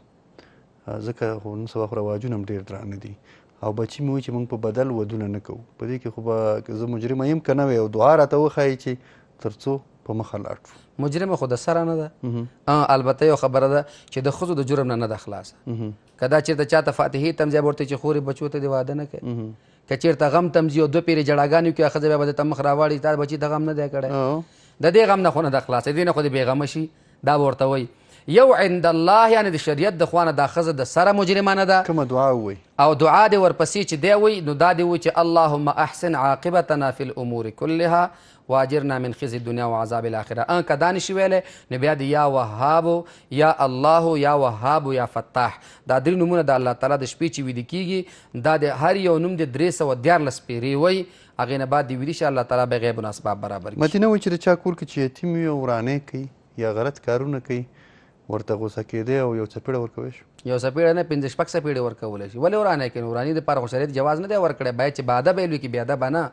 S1: ځکه خو نن سبا خو رواجونه هم ډېر درانه دي او بچي مې وایي چې موږ په بدل ودونه نه کوو په دې کې خو به زه مجرمه یم که نه وی او دعا راته وښایي چې تر څو په مخه لاړ شو.
S2: مجرمه خو د سره نه ده البته یو خبره ده چې د ښځو د جرم نه نه ده خلاصه که دا چېرته چاته فاتحې تم ځای به ورته چې خورې بچو ته دې واده نه کوي که چېرته غم تم ځي او دوه پیرې جړاګانې وکړي ښځه بیا به درته مخ راواړي تا بچي ته غم نه دی کړی د دې غم نه خو نه ده خلاصه دې نه خو دې بېغمه شي دا به ورته وایي یو عند الله یعنې د شریعت د خوا نه دا ښځه د سره مجرمانه ده
S1: کومه دعا ووایي
S2: او دعا دې ورپسې چې دی وایي نو دا دې وایي چې اللهم احسن عاقبتنا فی الامور کلها واجرنا من خزي الدنيا وعذاب الاخره ان که دا نشي ویلی نو بیا د یا وهابو یا الله یا وهابو یا فتاح دا درې نومونه د الله تعالی د شپې چې ویده کېږي دا د هر یو نوم د درې سوه دیارلس پیرې وایي هغې نه بعد دې ویلي شي الله تعالی به غیب و اسباب برابر کړي.
S1: مدینه وایي چې د چا کور کې چې یتیم وي او ورانې کوي یا غلط کارونه کوي ورته غوسه کېدی او یو څپېړه ورکوی شو
S2: یو څپېړه نه پنځه شپږ څپېړې ورکولی شي ولې ورانه کوي وراني دپاره خو شریعت جواز نه دی ورکړی باید چې باادبه یې لوي کړي بېادبه نه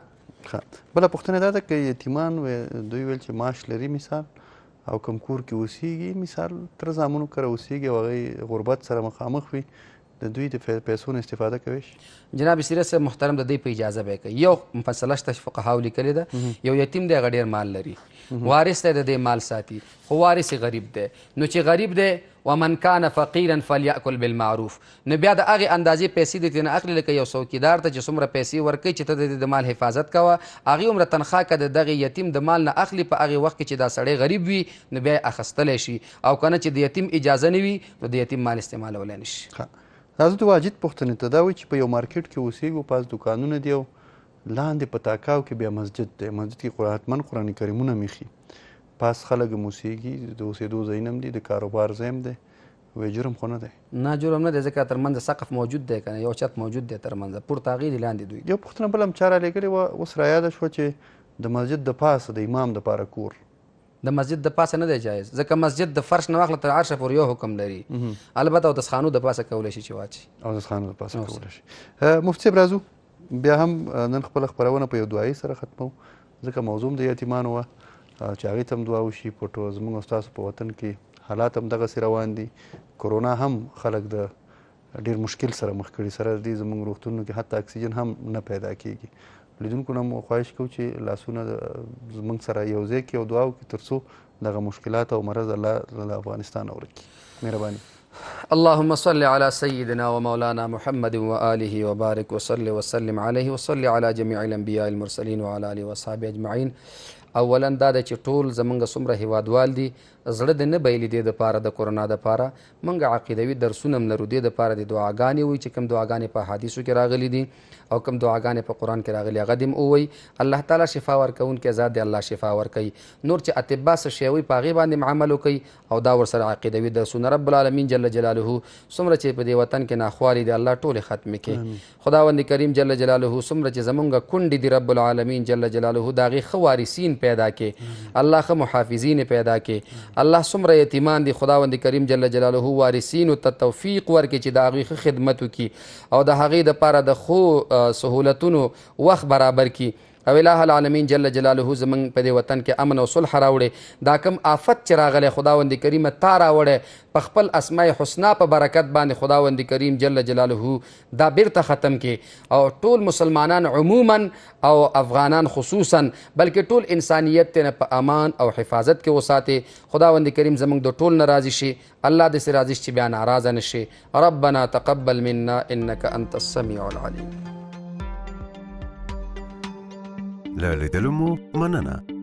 S1: ښه بله پوښتنه دا ده که یتیمان دوی ویل چې معاش لري مثال او کوم کور کې اوسیږي مثال تر زامنو کره اوسیږي او هغوی غربت سره مخامخ وي د دوی د پیسو نه استفاده کوي
S2: جناب سیرت صاحب محترم د دوی په اجازه به کوي یو مفصله شته چې فقهاو لیکلې ده یو یتیم دی هغه ډېر مال لري وارث دی د دې مال ساتي خو وارث غریب دی نو چې غریب دی ومن کان فقیرا فلیأکل بالمعروف نو بیا د هغې اندازې پیسې دې ترېنه اخلي لکه یو څوکیدار ته چې څومره پیسې ورکوي چې ته د د مال حفاظت کوه هغې عمره تنخواه که د دغې یتیم د مال نه اخلي په هغې وخت کې چې دا سړی غریب وي نو بیا یې اخیستلی شي او که نه چې د یتیم اجازه نه وي نو د یتیم مال استعمالولی نه شي
S1: راځو د واجد پوښتنې ته دا وایي چې په یو مارکیټ کې اوسېږو پاس دوکانونه دي او لاندې په تاکاو کې بیا مسجد دی مسجد کې حتما قرآن کریمونه میخي پاس خلک هم اوسېږي د اوسېدو ځایونه هم دي د کاروبار ځای هم دی وایي جرم خو نه دی
S2: نه جرم نه دی ځکه ترمنځ سقف موجود دی که نه یو چت موجود دی ترمنځ پورته هغې دي لاندې دوی
S1: یو پوښتنه بله هم چا رالېږلې وه اوس رایاده شوه چې د مسجد د پاسه د امام دپاره کور
S2: د مسجد د پاسه نه دی جایز ځکه مسجد د فرش نه واخله تر عرشه پورې یو حکم لري البته اودسخانو د پاسه کولی شي چې واچي
S1: اودسخانو د پاسه کولی شي مفتي صاحب راځو بیا هم نن خپله خپرونه په یو دعایي سره ختمو ځکه موضوع هم د یتیمانو وه چې هغې ته هم دعا وشي په ټول زموږ او ستاسو په وطن کې حالات هم دغسې روان دي کرونا هم خلک د ډېر مشکل سره مخ کړي سره دي زموږ روغتونونو کې حتی اکسیجن هم نه پیدا کېږي لیدونکو نه مو خواهش کوو چې لاسونه زموږ سره یو ځای کړي او دعا وکړي تر څو دغه مشکلات او مرض الله له افغانستان ورک کړي مهرباني
S2: اللهم صل على سيدنا ومولانا محمد وآله وبارك وصل وسلم عليه وصل على جميع الأنبياء المرسلين وعلى آله وصحبه أجمعين اولا دا د چې ټول زمونږ څومره هیوادوال دي زړه د نه بایلي دې دپاره د کورونا دپاره موږ عقیدوي درسونه هم لرو دې دپاره د دعاګانې وایي چې کوم دعاګانې په حدیثو کې راغلي دي او کوم دعاګانې په قرآن کې راغلي هغه دې هم ووایي الله تعالی شفا ورکوونکی ذات دی الله شفا ورکوي نور چې اطبا څه شی وایي په هغې باندې هم عمل وکوي او دا ورسره عقیدوي درسونه رب العالمین جل جلاله څومره چې په دې وطن کې ناخوالې دي الله ټولې ختمې کړي خداوند کریم جل جلاله څومره چې زمونږ کونډې دي رب العالمین جل جلاله د هغې ښه وارثین پیدا کې الله ښه محافظین پیدا کې الله څومره یتیمان دي خداوند کریم جل جلاله وارثینو ته توفیق ورکړي چې د هغوی ښه خدمت وکړي او د هغې دپاره د ښو سهولتونو وخت برابر کړي او الہ العالمین جل جلاله زمونږ په دې وطن کې امن او صلح راوړی دا کوم آفت چې راغلی خداوند کریم تا راوړی په خپل اسماء حسنا په برکت باندې خداوند کریم جل جلاله دا بیرته ختم کړي او ټول مسلمانان عموما او افغانان خصوصا بلکې ټول انسانیت ته په امان او حفاظت کې وساتي خداوند کریم زمونږ د ټول نه راضي شي الله داسې راضي چې بیا ناراضه نه شي ربنا تقبل منا انك انت السميع العليم
S6: له لیدلو مو مننه